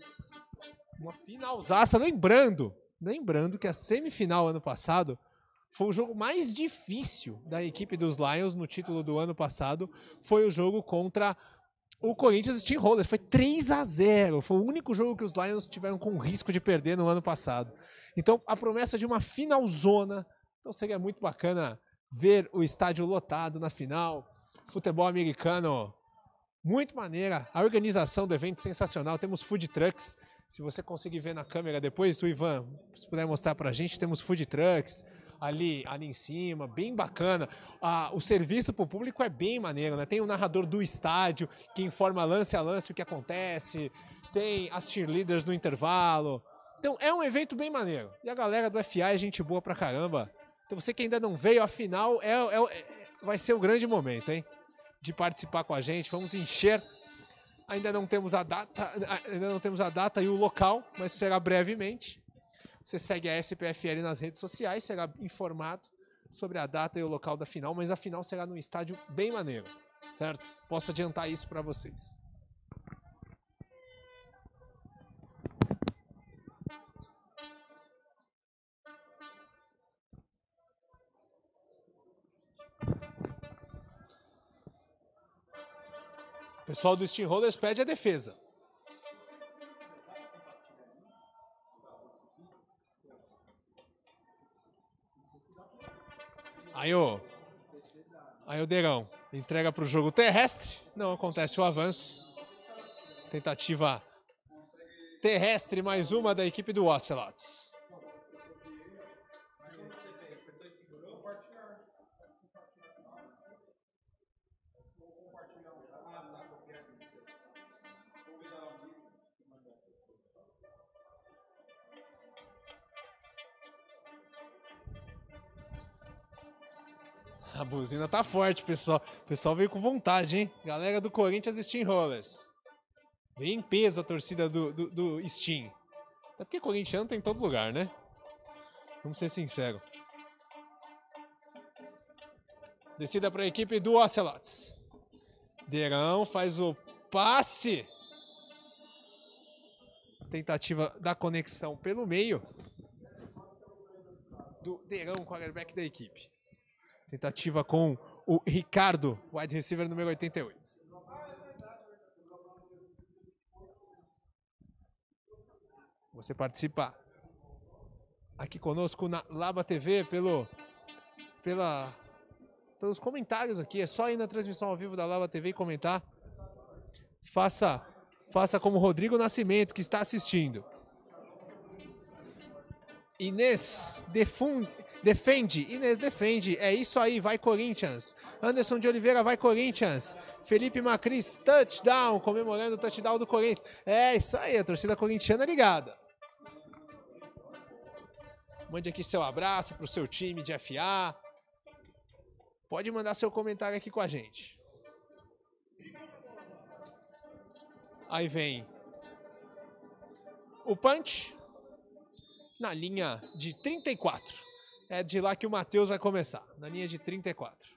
Uma finalzaça. Lembrando, lembrando que a semifinal ano passado foi o jogo mais difícil da equipe dos Lions no título do ano passado. Foi o jogo contra o Corinthians Steamrollers. Foi três a zero. Foi o único jogo que os Lions tiveram com risco de perder no ano passado. Então, a promessa de uma finalzona. Então, seria muito bacana ver o estádio lotado na final. Futebol americano, muito maneira. A organização do evento sensacional. Temos food trucks. Se você conseguir ver na câmera depois, o Ivan, se puder mostrar pra gente, temos food trucks ali, ali em cima, bem bacana. Ah, o serviço pro público é bem maneiro, né? Tem o narrador do estádio que informa lance a lance o que acontece. Tem as cheerleaders no intervalo. Então é um evento bem maneiro. E a galera do F A é gente boa pra caramba. Então você que ainda não veio, a final é, é, é, vai ser um grande momento, hein? De participar com a gente. Vamos encher. Ainda não temos a data, ainda não temos a data e o local, mas será brevemente. Você segue a S P F L nas redes sociais, será informado sobre a data e o local da final, mas a final será num estádio bem maneiro, certo? Posso adiantar isso para vocês. O pessoal do Steamrollers pede a defesa. Aí o, aí o Derão entrega para o jogo terrestre. Não acontece o avanço. Tentativa terrestre, mais uma da equipe do Ocelots. A buzina tá forte, pessoal. O pessoal veio com vontade, hein? Galera do Corinthians Steamrollers. Veio em peso a torcida do, do, do Steam. Até porque corintiano tem em todo lugar, né? Vamos ser sinceros. Descida para a equipe do Ocelots. Derão faz o passe. Tentativa da conexão pelo meio. Do Derão, quarterback da equipe. Tentativa com o Ricardo, wide receiver número oitenta e oito. Você participa aqui conosco na Laba T V pelo, pela, pelos comentários aqui. É só ir na transmissão ao vivo da Laba T V e comentar. Faça, faça como Rodrigo Nascimento, que está assistindo. Inês defund, defende, Inês defende, é isso aí, vai Corinthians. Anderson de Oliveira, vai Corinthians. Felipe Macris, touchdown, comemorando o touchdown do Corinthians. É isso aí, a torcida corintiana ligada. Mande aqui seu abraço para o seu time de F A. Pode mandar seu comentário aqui com a gente. Aí vem o punch. Na linha de trinta e quatro. É de lá que o Matheus vai começar. Na linha de trinta e quatro.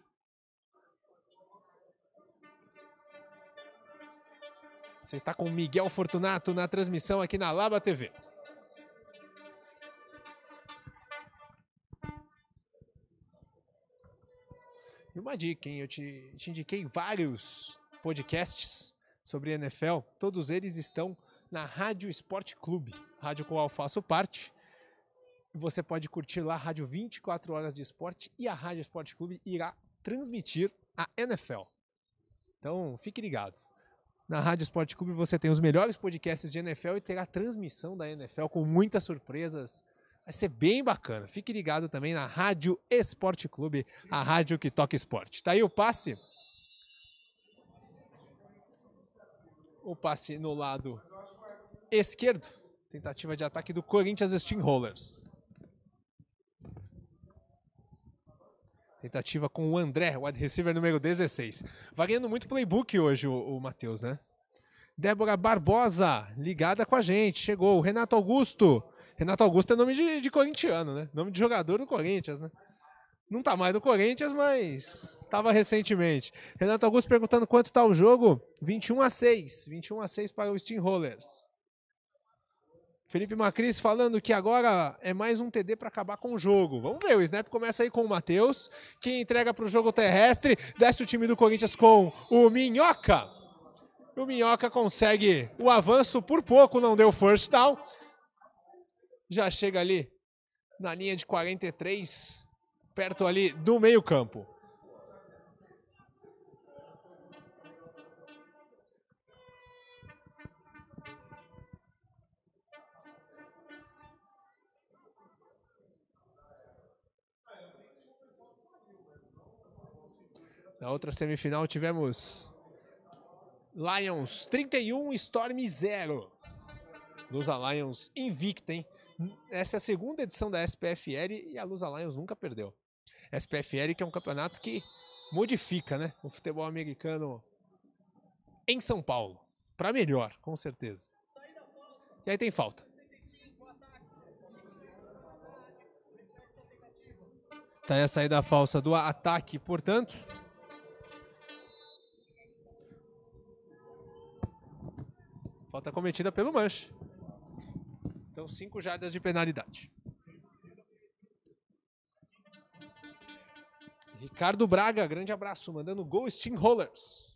Você está com o Miguel Fortunato na transmissão aqui na Laba T V. E uma dica, hein? Eu te, te indiquei vários podcasts sobre N F L. Todos eles estão na Rádio Esporte Clube. Rádio com a qual faço parte. Você pode curtir lá a Rádio vinte e quatro Horas de Esporte e a Rádio Esporte Clube irá transmitir a N F L. Então, fique ligado. Na Rádio Esporte Clube você tem os melhores podcasts de N F L e terá transmissão da N F L com muitas surpresas. Vai ser bem bacana. Fique ligado também na Rádio Esporte Clube, a rádio que toca esporte. Tá aí o passe. O passe no lado esquerdo. Tentativa de ataque do Corinthians Steamrollers. Tentativa com o André, o wide receiver número dezesseis. Variando muito playbook hoje o, o Matheus, né? Débora Barbosa, ligada com a gente. Chegou o Renato Augusto. Renato Augusto é nome de, de corintiano, né? Nome de jogador do Corinthians, né? Não tá mais no Corinthians, mas estava recentemente. Renato Augusto perguntando quanto tá o jogo. vinte e um a seis. vinte e um a seis para o Steamrollers. Felipe Macris falando que agora é mais um T D para acabar com o jogo. Vamos ver, o snap começa aí com o Matheus, que entrega para o jogo terrestre, desce o time do Corinthians com o Minhoca. O Minhoca consegue o avanço, por pouco não deu first down. Já chega ali na linha de quarenta e três, perto ali do meio campo. Na outra semifinal tivemos Lions trinta e um, Storm zero. Lusa Lions invicta, hein? Essa é a segunda edição da S P F L e a Lusa Lions nunca perdeu. S P F L que é um campeonato que modifica, né, o futebol americano em São Paulo. Para melhor, com certeza. E aí tem falta. Tá aí a saída falsa do ataque, portanto. Falta cometida pelo Manche. Então, cinco jardas de penalidade. Ricardo Braga, grande abraço, mandando gol Steamrollers.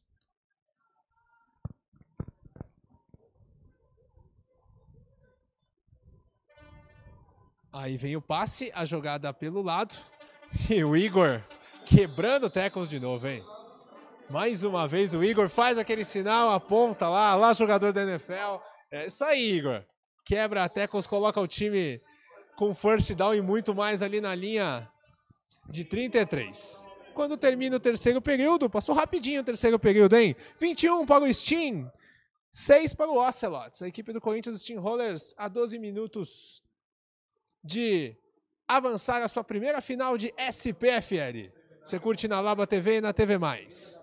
Aí vem o passe, a jogada pelo lado. E o Igor quebrando tackles de novo, hein? Mais uma vez o Igor faz aquele sinal, aponta lá, lá jogador da N F L. É isso aí, Igor. Quebra tackles, coloca o time com first down e muito mais ali na linha de trinta e três. Quando termina o terceiro período, passou rapidinho o terceiro período, hein? vinte e um para o Steam, seis para o Ocelots. A equipe do Corinthians Steamrollers a doze minutos de avançar a sua primeira final de S P F L. Você curte na Laba T V e na T V mais.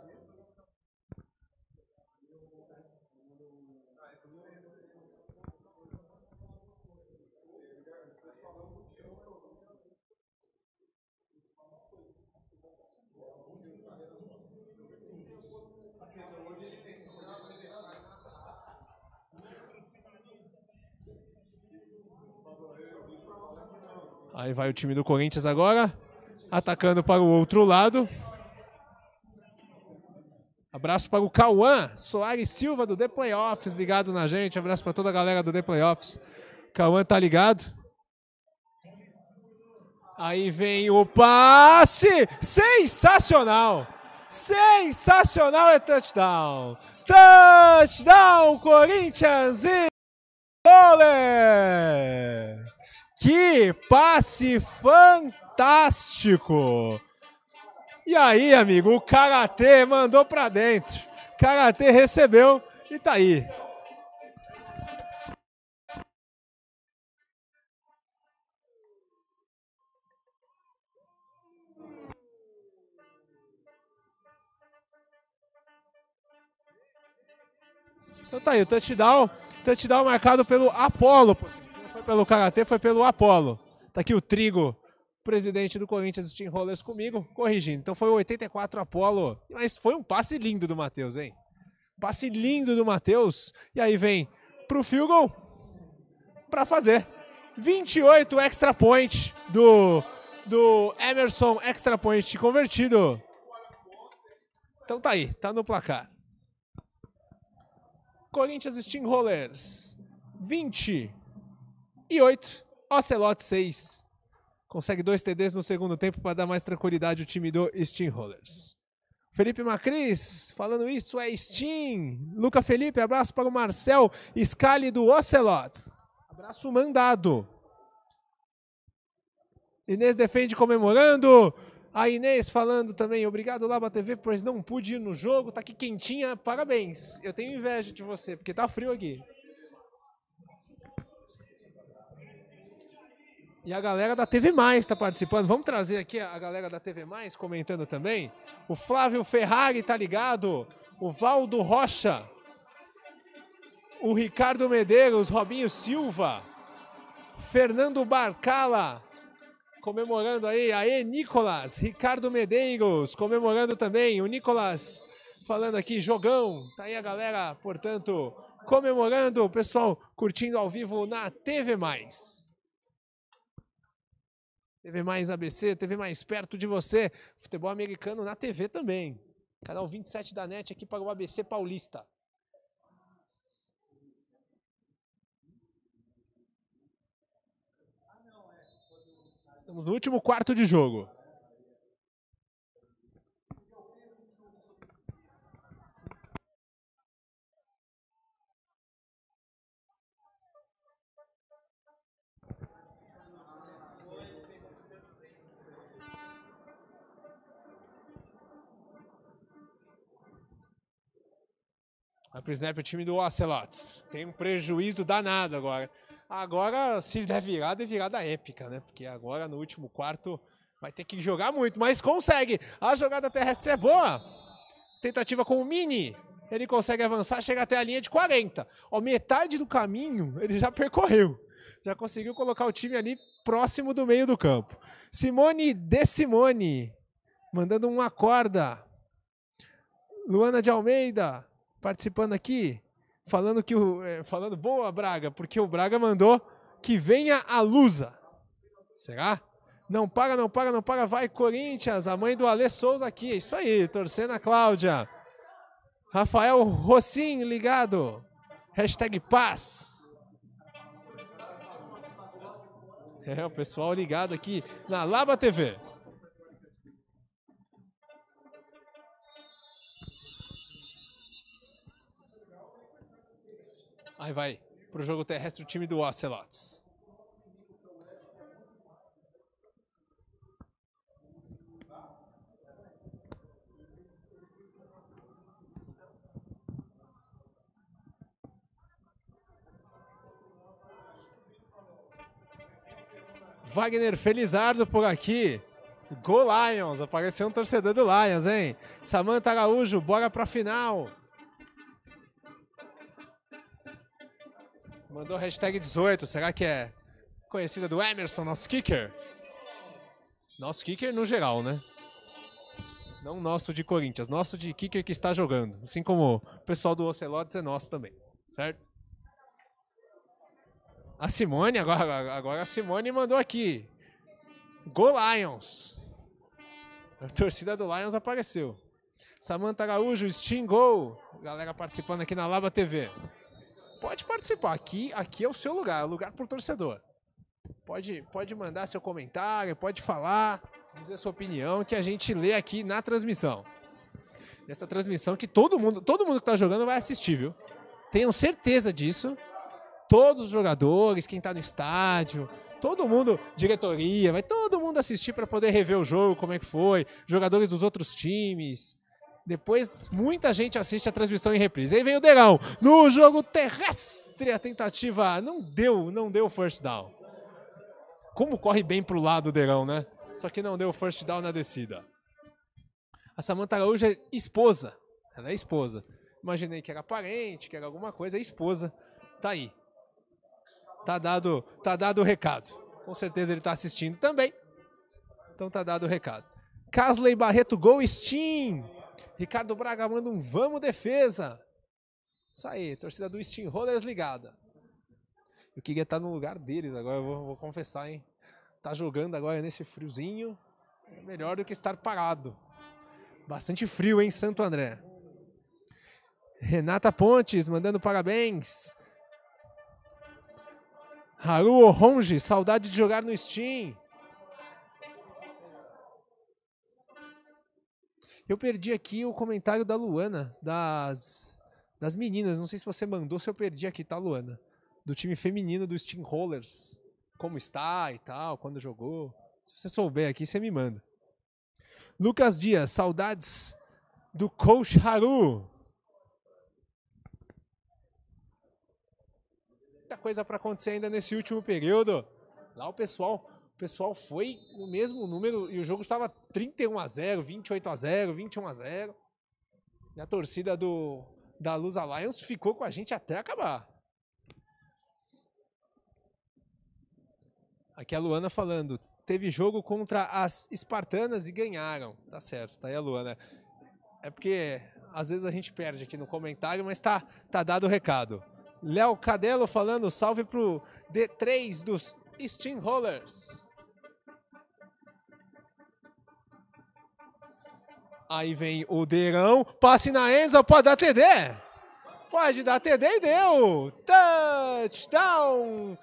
Aí vai o time do Corinthians agora, atacando para o outro lado. Abraço para o Cauã Soares Silva do The Playoffs, ligado na gente. Abraço para toda a galera do The Playoffs. Cauã tá ligado. Aí vem o passe! Sensacional! Sensacional, é touchdown! Touchdown, Corinthians e Steamrollers! Que passe fantástico! E aí, amigo, o Karatê mandou pra dentro. Karatê recebeu e tá aí. Então tá aí, o touchdown. Touchdown marcado pelo Apollo. Não foi pelo Karatê, foi pelo Apollo. Tá aqui o Trigo, presidente do Corinthians Steamrollers comigo, corrigindo. Então foi o oitenta e quatro Apollo. Mas foi um passe lindo do Matheus, hein? Passe lindo do Matheus. E aí vem pro field goal pra fazer. vinte e oito extra point do, do Emerson, extra point convertido. Então tá aí, tá no placar. Corinthians Steamrollers vinte e oito, Ocelots seis. Consegue dois T Ds no segundo tempo para dar mais tranquilidade ao time do Steamrollers. Felipe Macris, falando isso, é Steam. Luca Felipe, abraço para o Marcel Scali do Ocelots. Abraço mandado. Inês defende comemorando. A Inês falando também, obrigado Laba T V, pois não pude ir no jogo, tá aqui quentinha, parabéns. Eu tenho inveja de você, porque tá frio aqui. E a galera da T V mais tá participando. Vamos trazer aqui a galera da T V mais comentando também. O Flávio Ferrari tá ligado. O Valdo Rocha. O Ricardo Medeiros, Robinho Silva. Fernando Barcala. Comemorando aí. Aê, Nicolas. Ricardo Medeiros comemorando também. O Nicolas falando aqui, jogão. Tá aí a galera, portanto, comemorando. O pessoal curtindo ao vivo na T V mais. T V mais A B C, T V mais perto de você. Futebol americano na T V também. Canal vinte e sete da NET aqui para o A B C Paulista. Estamos no último quarto de jogo. Vai pro snap o time do Ocelots. Tem um prejuízo danado agora. Agora, se der virada, é virada épica, né? Porque agora, no último quarto, vai ter que jogar muito. Mas consegue. A jogada terrestre é boa. Tentativa com o Mini. Ele consegue avançar, chega até a linha de quarenta. Ó, metade do caminho, ele já percorreu. Já conseguiu colocar o time ali próximo do meio do campo. Simone De Simone. Mandando uma corda. Luana de Almeida. Participando aqui, falando que o. É, falando boa, Braga, porque o Braga mandou que venha a Lusa. Será? Não paga, não paga, não paga. Vai, Corinthians, a mãe do Alê Souza aqui. É isso aí, torcendo a Cláudia. Rafael Rossim ligado. Hashtag paz. É, o pessoal ligado aqui na Laba T V. Aí vai pro jogo terrestre o time do Ocelots. Wagner Felizardo por aqui. Go Lions, apareceu um torcedor do Lions, hein? Samantha Araújo, bora pra final. Mandou hashtag dezoito, será que é conhecida do Emerson, nosso kicker? Nosso kicker no geral, né? Não nosso de Corinthians, nosso de kicker que está jogando. Assim como o pessoal do Ocelots é nosso também, certo? A Simone, agora, agora a Simone mandou aqui. Go Lions. A torcida do Lions apareceu. Samantha Araújo, Steam Go. Galera participando aqui na Laba T V. Pode participar, aqui, aqui é o seu lugar, é o lugar pro torcedor. Pode, pode mandar seu comentário, pode falar, dizer sua opinião, que a gente lê aqui na transmissão. Nessa transmissão que todo mundo, todo mundo que tá jogando vai assistir, viu? Tenham certeza disso. Todos os jogadores, quem tá no estádio, todo mundo, diretoria, vai todo mundo assistir para poder rever o jogo, como é que foi, jogadores dos outros times. Depois, muita gente assiste a transmissão em reprise. Aí vem o Derão, no jogo terrestre, a tentativa não deu, não deu first down. Como corre bem pro lado o Derão, né? Só que não deu first down na descida. A Samantha Araújo é esposa, ela é esposa. Imaginei que era parente, que era alguma coisa, é esposa. Tá aí. Tá dado, tá dado o recado. Com certeza ele tá assistindo também. Então tá dado o recado. Casley Barreto, gol Steam. Ricardo Braga manda um vamos defesa. Isso aí, torcida do Steamrollers ligada. Eu queria estar no lugar deles agora, eu vou, vou confessar, hein. Tá jogando agora nesse friozinho. É melhor do que estar parado. Bastante frio, hein, Santo André. Renata Pontes mandando parabéns. Haru Oronge, saudade de jogar no Steam. Eu perdi aqui o comentário da Luana, das, das meninas. Não sei se você mandou, se eu perdi aqui, tá, Luana? Do time feminino do Steamrollers. Como está e tal, quando jogou. Se você souber aqui, você me manda. Lucas Dias, saudades do Coach Haru. Muita coisa para acontecer ainda nesse último período. Lá o pessoal, o pessoal foi no mesmo número e o jogo estava trinta e um a zero, vinte e oito a zero, vinte e um a zero. E a torcida do, da Luz Alliance ficou com a gente até acabar. Aqui a Luana falando, teve jogo contra as espartanas e ganharam. Tá certo, tá aí a Luana. É porque às vezes a gente perde aqui no comentário, mas tá, tá dado o recado. Léo Cadelo falando, salve pro D três dos Steamrollers. Aí vem o Derão, passe na Enzo, pode dar T D. Pode dar T D e deu. Touchdown,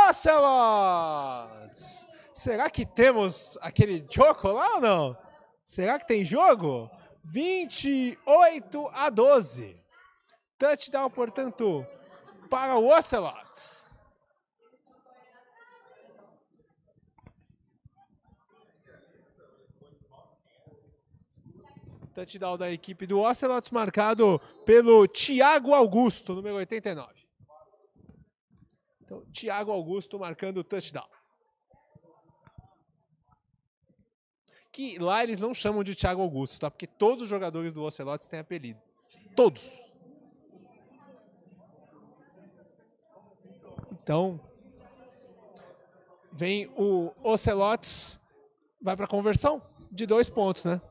Ocelots. Será que temos aquele jogo lá ou não? Será que tem jogo? vinte e oito a doze. Touchdown, portanto, para o Ocelots. Touchdown da equipe do Ocelots, marcado pelo Thiago Augusto, número oitenta e nove. Então, Thiago Augusto marcando o touchdown. Que lá eles não chamam de Thiago Augusto, tá? Porque todos os jogadores do Ocelots têm apelido. Todos. Então, vem o Ocelots, vai para conversão de dois pontos, né?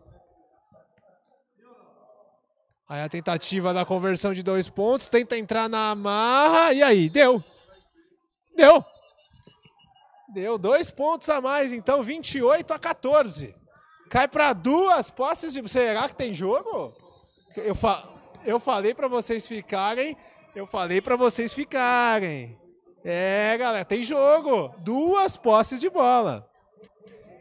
Aí a tentativa da conversão de dois pontos, tenta entrar na amarra, e aí, deu. Deu. Deu dois pontos a mais, então, vinte e oito a quatorze. Cai para duas posses de... Será que tem jogo? Eu, fa... eu falei para vocês ficarem, eu falei para vocês ficarem. É, galera, tem jogo. Duas posses de bola.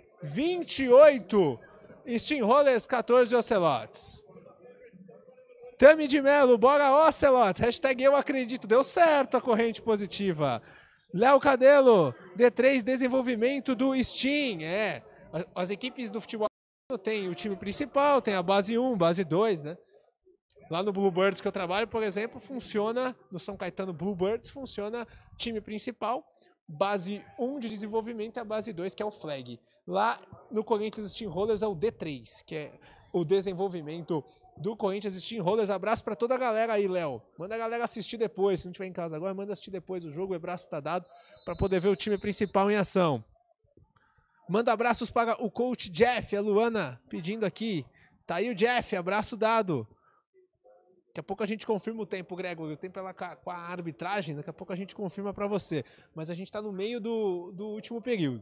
vinte e oito, Steamrollers, quatorze Ocelots. Tami de Melo, bora Ocelots. Hashtag eu acredito. Deu certo a corrente positiva. Léo Cadelo, D três desenvolvimento do Steam. É, as equipes do futebol tem o time principal, tem a base um, base dois, né? Lá no Bluebirds que eu trabalho, por exemplo, funciona, no São Caetano Bluebirds, funciona time principal, base um de desenvolvimento e a base dois, que é o Flag. Lá no Corinthians Steamrollers é o D três, que é o desenvolvimento do Corinthians Steamrollers. Abraço pra toda a galera aí, Léo. Manda a galera assistir depois, se não estiver em casa agora, manda assistir depois o jogo, o abraço tá dado, pra poder ver o time principal em ação. Manda abraços para o coach Jeff, a Luana pedindo aqui. Tá aí o Jeff, abraço dado. Daqui a pouco a gente confirma o tempo, Gregory. O tempo é lá com a arbitragem, daqui a pouco a gente confirma para você. Mas a gente está no meio do, do último período.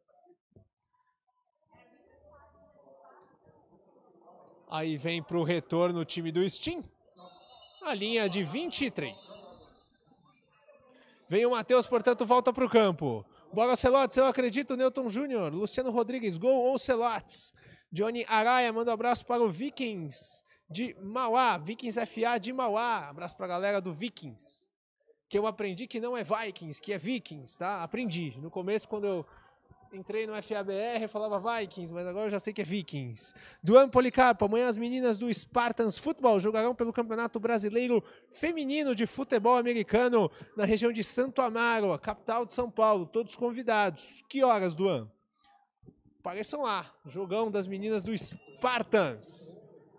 Aí vem para o retorno o time do Steam. A linha de vinte e três. Vem o Matheus, portanto, volta para o campo. Bora, Ocelots, eu acredito, Newton Júnior. Luciano Rodrigues, gol, Ocelots. Johnny Araia, manda um abraço para o Vikings de Mauá, Vikings F A de Mauá. Abraço pra galera do Vikings. Que eu aprendi que não é Vikings, que é Vikings, tá? Aprendi. No começo, quando eu entrei no F A B R, eu falava Vikings, mas agora eu já sei que é Vikings. Duan Policarpo, amanhã as meninas do Spartans Futebol jogarão pelo Campeonato Brasileiro Feminino de Futebol Americano na região de Santo Amaro, a capital de São Paulo. Todos convidados. Que horas, Duan? Apareçam lá. Jogão das meninas do Spartans.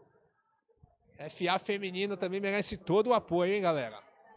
F A feminino também merece todo o apoio, hein, galera?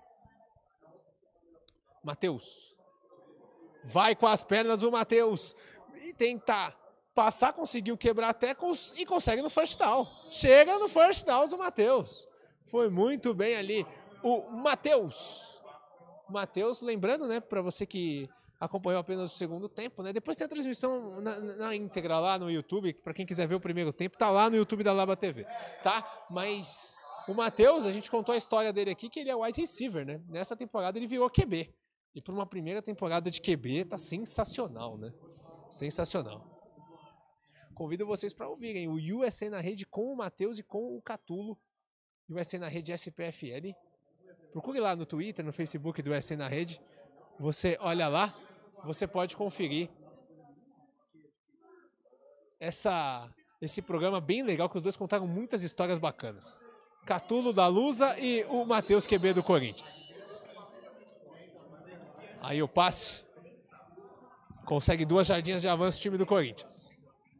Matheus. Vai com as pernas o Matheus. E tentar passar, conseguiu quebrar até cons e consegue no first down. Chega no first down do Matheus. Foi muito bem ali o Matheus. Matheus, lembrando, né, para você que acompanhou apenas o segundo tempo, né? Depois tem a transmissão na, na íntegra lá no YouTube, para quem quiser ver o primeiro tempo, tá lá no YouTube da Laba T V, tá? Mas o Matheus, a gente contou a história dele aqui, que ele é wide receiver, né? Nessa temporada ele virou Q B. E por uma primeira temporada de Q B, tá sensacional, né? Sensacional. Convido vocês para ouvirem o U S A na rede com o Matheus e com o Catulo. U S A na rede S P F L. Procure lá no Twitter, no Facebook do U S A na rede. Você olha lá, você pode conferir essa, esse programa bem legal, que os dois contaram muitas histórias bacanas. Catulo da Lusa e o Matheus Q B do Corinthians. Aí o passe. Consegue duas jardinhas de avanço o time do Corinthians.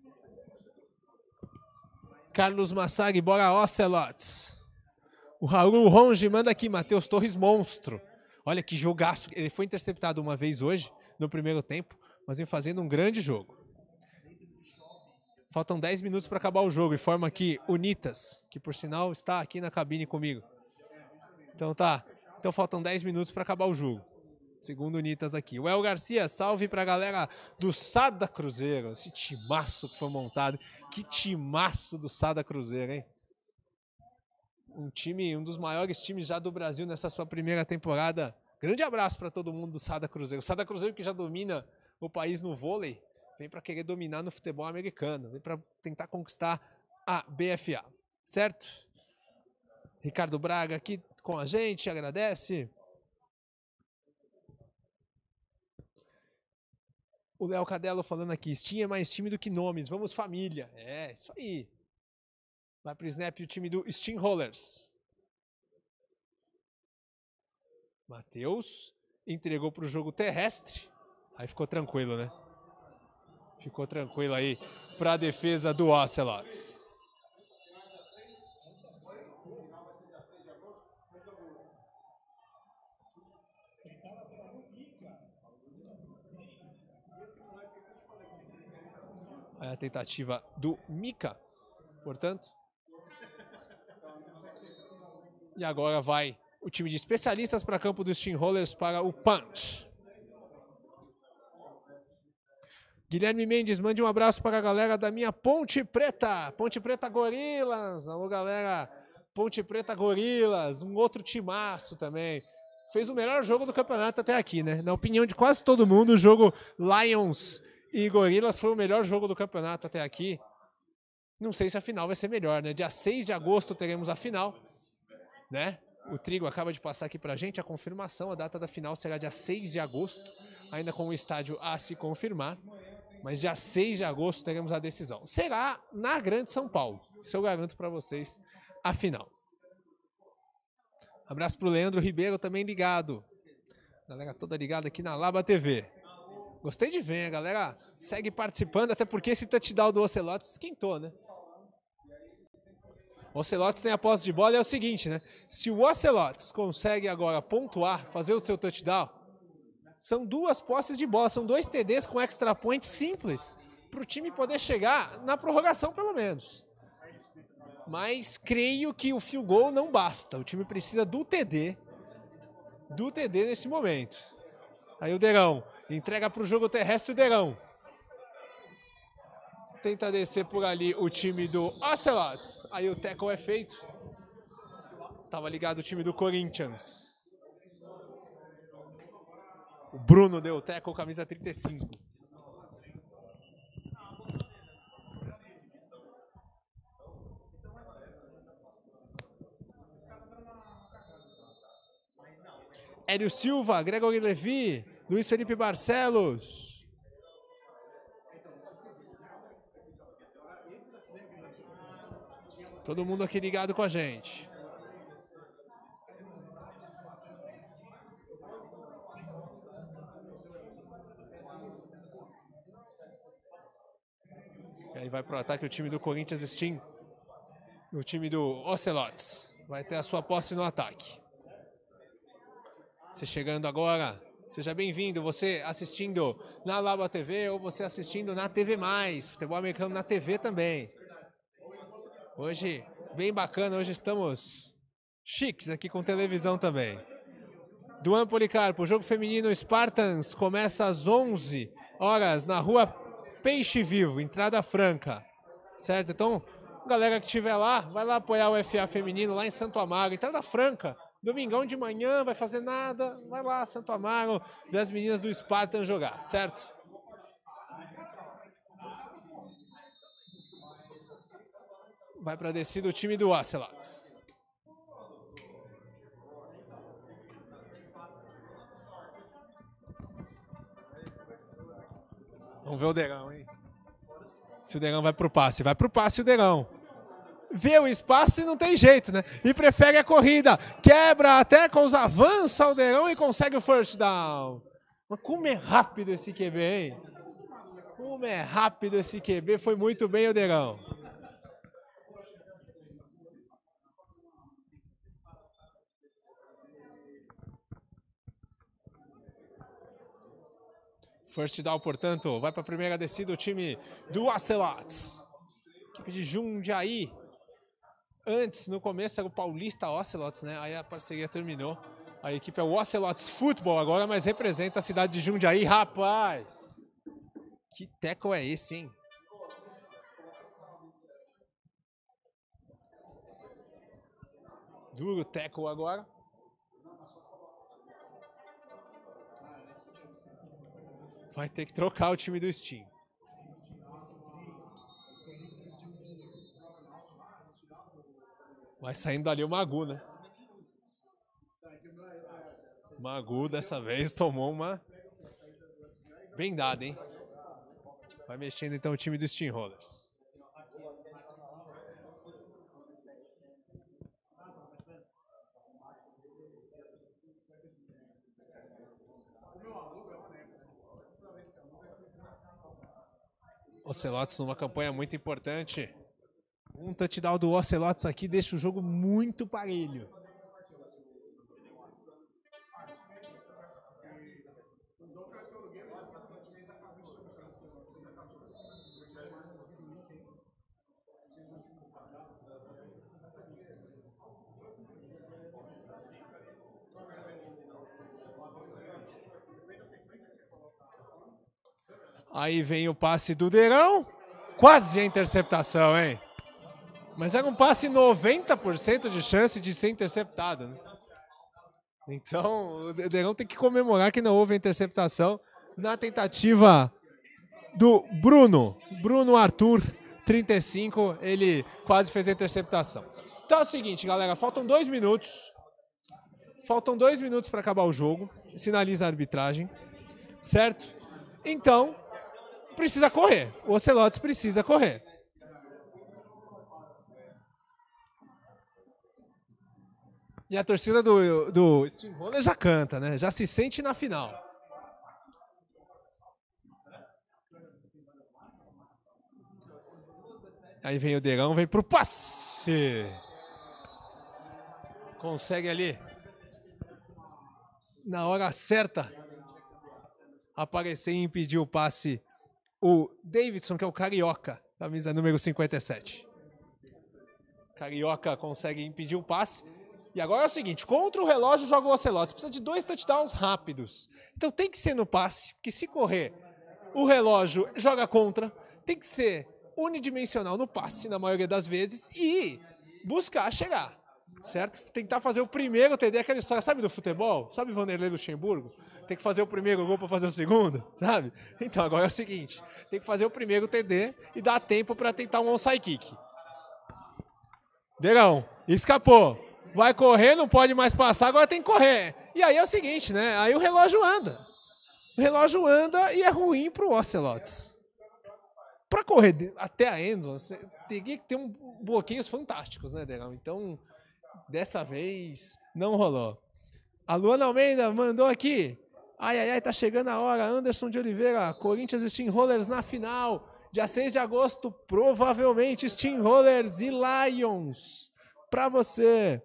Carlos Massari, bora Ocelots. O Raul Ronge manda aqui, Matheus Torres monstro. Olha que jogaço. Ele foi interceptado uma vez hoje, no primeiro tempo, mas vem fazendo um grande jogo. Faltam dez minutos para acabar o jogo. E forma aqui o Nitas, que por sinal está aqui na cabine comigo. Então tá. Então faltam dez minutos para acabar o jogo. Segundo o Nitas aqui. O El Garcia, salve pra galera do Sada Cruzeiro. Esse timaço que foi montado. Que timaço do Sada Cruzeiro, hein? Um time, um dos maiores times já do Brasil nessa sua primeira temporada. Grande abraço para todo mundo do Sada Cruzeiro. O Sada Cruzeiro que já domina o país no vôlei, vem para querer dominar no futebol americano, vem para tentar conquistar a B F A, certo? Ricardo Braga aqui com a gente, agradece. O Léo Cadelo falando aqui, Steam é mais time do que nomes, vamos família. É, isso aí. Vai para o snap o time do Steamrollers. Matheus entregou para o jogo terrestre. Aí ficou tranquilo, né? Ficou tranquilo aí para a defesa do Ocelots. Aí a tentativa do Mika, portanto. E agora vai o time de especialistas para campo dos Steamrollers para o punch. Guilherme Mendes, mande um abraço para a galera da minha Ponte Preta. Ponte Preta Gorilas. Alô, galera. Ponte Preta Gorilas. Um outro timaço também. Fez o melhor jogo do campeonato até aqui, né? Na opinião de quase todo mundo, o jogo Lions e Gorilas foi o melhor jogo do campeonato até aqui. Não sei se a final vai ser melhor, né? Dia seis de agosto teremos a final. né? O Trigo acaba de passar aqui pra gente a confirmação. A data da final será dia seis de agosto, ainda com o estádio a se confirmar. Mas dia seis de agosto teremos a decisão. Será na Grande São Paulo. Isso eu garanto para vocês a final. Abraço pro Leandro Ribeiro, também ligado. Galera toda ligada aqui na Laba T V. Gostei de ver, a galera segue participando, até porque esse touchdown do Ocelots esquentou, né? O Ocelots tem a posse de bola e é o seguinte, né? Se o Ocelots consegue agora pontuar, fazer o seu touchdown, são duas posses de bola, são dois T Ds com extra point simples para o time poder chegar na prorrogação pelo menos. Mas creio que o field goal não basta, o time precisa do T D, do T D nesse momento. Aí o Derão entrega para o jogo terrestre o Derão. Tenta descer por ali o time do Ocelots. Aí o tackle é feito. Tava ligado o time do Corinthians. O Bruno deu o tackle, camisa trinta e cinco. Hélio Silva, Gregory Levi, Luiz Felipe Barcelos. Todo mundo aqui ligado com a gente. E aí vai pro ataque o time do Corinthians Steam. O time do Ocelots vai ter a sua posse no ataque. Você chegando agora, seja bem-vindo. Você assistindo na Laba T V ou você assistindo na T V mais. Futebol americano na T V também. Hoje, bem bacana, hoje estamos chiques aqui com televisão também. Duan Policarpo, o jogo feminino Spartans começa às onze horas na rua Peixe Vivo, entrada franca, certo? Então, galera que estiver lá, vai lá apoiar o F A feminino lá em Santo Amaro, entrada franca, domingão de manhã, vai fazer nada, vai lá, Santo Amaro, ver as meninas do Spartans jogar, certo? Vai para a descida o time do Ocelots. Vamos ver o Derão, hein? Se o Derão vai pro passe. Vai pro passe o Derão. Vê o espaço e não tem jeito, né? E prefere a corrida. Quebra até com os avança o Derão e consegue o first down. Mas como é rápido esse Q B, hein? Como é rápido esse Q B. Foi muito bem o Derão. First down, portanto, vai para a primeira descida o time do Ocelots. Equipe de Jundiaí. Antes, no começo, era o Paulista Ocelots, né? Aí a parceria terminou. A equipe é o Ocelots Football agora, mas representa a cidade de Jundiaí. Rapaz! Que tackle é esse, hein? Duro tackle agora. Vai ter que trocar o time do Steam. Vai saindo dali o Magu, né? Magu dessa vez tomou uma bem dada, hein? Vai mexendo então o time do Steamrollers. Ocelots numa campanha muito importante. Um touchdown do Ocelots aqui deixa o jogo muito parelho. Aí vem o passe do Derão. Quase a interceptação, hein? Mas era um passe noventa por cento de chance de ser interceptado, né? Então, o Derão tem que comemorar que não houve interceptação na tentativa do Bruno. Bruno Arthur, trinta e cinco, ele quase fez a interceptação. Então é o seguinte, galera, faltam dois minutos. Faltam dois minutos para acabar o jogo. Sinaliza a arbitragem. Certo? Então, precisa correr. O Ocelots precisa correr. E a torcida do, do Steamrollers já canta, né? Já se sente na final. Aí vem o Derão, vem pro passe. Consegue ali, na hora certa, aparecer e impedir o passe o Davidson, que é o Carioca, camisa número cinquenta e sete. Carioca consegue impedir o passe. E agora é o seguinte, contra o relógio joga o Ocelots. Precisa de dois touchdowns rápidos. Então tem que ser no passe, porque se correr, o relógio joga contra. Tem que ser unidimensional no passe, na maioria das vezes, e buscar chegar, certo? Tentar fazer o primeiro T D, aquela história, sabe do futebol? Sabe Vanderlei Luxemburgo? Tem que fazer o primeiro gol para fazer o segundo, sabe? Então agora é o seguinte, tem que fazer o primeiro T D e dar tempo para tentar um onside kick. Derão, escapou. Vai correr, não pode mais passar, agora tem que correr. E aí é o seguinte, né? Aí o relógio anda. O relógio anda e é ruim pro Ocelots. Para correr até a endzone, você teria que ter um bloqueios fantásticos, né, Derão? Então, dessa vez, não rolou. A Luana Almeida mandou aqui. Ai, ai, ai, tá chegando a hora. Anderson de Oliveira, Corinthians e Steamrollers na final. Dia seis de agosto, provavelmente Steamrollers e Lions. Pra você.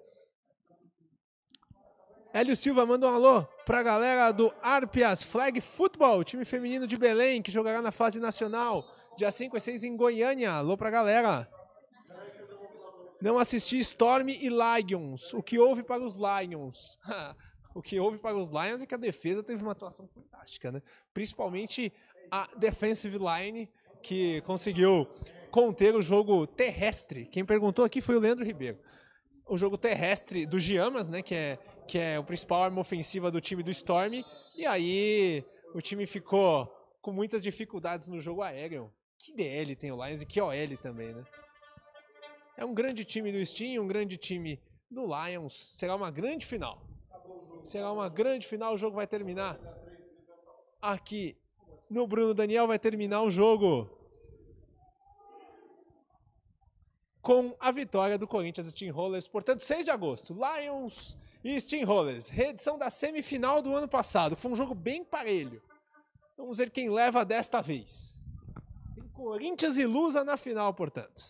Hélio Silva manda um alô pra galera do Arpias Flag Football, time feminino de Belém, que jogará na fase nacional, dia cinco e seis em Goiânia. Alô pra galera. Não assisti Storm e Lions. O que houve para os Lions? O que houve para os Lions é que a defesa teve uma atuação fantástica, né? Principalmente a defensive line, que conseguiu conter o jogo terrestre. Quem perguntou aqui foi o Leandro Ribeiro. O jogo terrestre do Giamas, né, que é, que é o principal arma ofensiva do time do Storm, e aí o time ficou com muitas dificuldades no jogo aéreo. Que D L tem o Lions e que O L também, né? É um grande time do Steam, um grande time do Lions. Será uma grande final. Será uma grande final, o jogo vai terminar aqui no Bruno Daniel, vai terminar o jogo com a vitória do Corinthians e Steamrollers. Portanto, seis de agosto, Lions e Steamrollers. Reedição da semifinal do ano passado. Foi um jogo bem parelho. Vamos ver quem leva desta vez. Tem Corinthians e Lusa na final, portanto.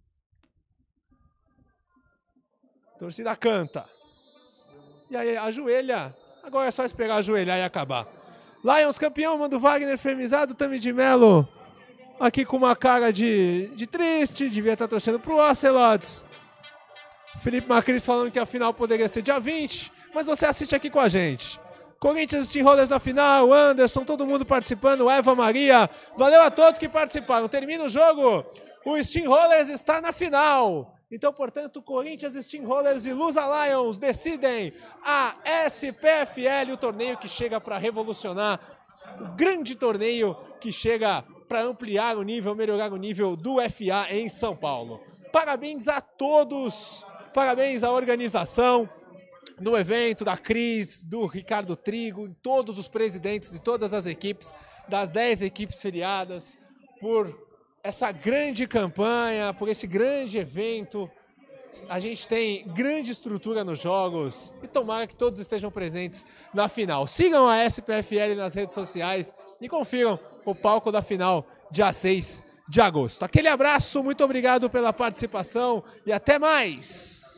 A torcida canta. E aí, ajoelha. Agora é só esperar ajoelhar e acabar. Lions campeão, manda o Wagner Fermizado, Tami de Mello. Aqui com uma cara de, de triste, devia estar torcendo pro Ocelots. Felipe Macris falando que a final poderia ser dia vinte, mas você assiste aqui com a gente. Corinthians e Steamrollers na final, Anderson, todo mundo participando, Eva Maria. Valeu a todos que participaram. Termina o jogo, o Steamrollers está na final. Então, portanto, Corinthians, Steamrollers e Lusa Lions decidem a S P F L, o torneio que chega para revolucionar, o grande torneio que chega para ampliar o nível, melhorar o nível do F A em São Paulo. Parabéns a todos, parabéns à organização do evento, da Cris, do Ricardo Trigo, todos os presidentes de todas as equipes, das dez equipes filiadas, por essa grande campanha, por esse grande evento. A gente tem grande estrutura nos jogos e tomara que todos estejam presentes na final. Sigam a S P F L nas redes sociais e confiram o palco da final, dia seis de agosto. Aquele abraço, muito obrigado pela participação e até mais!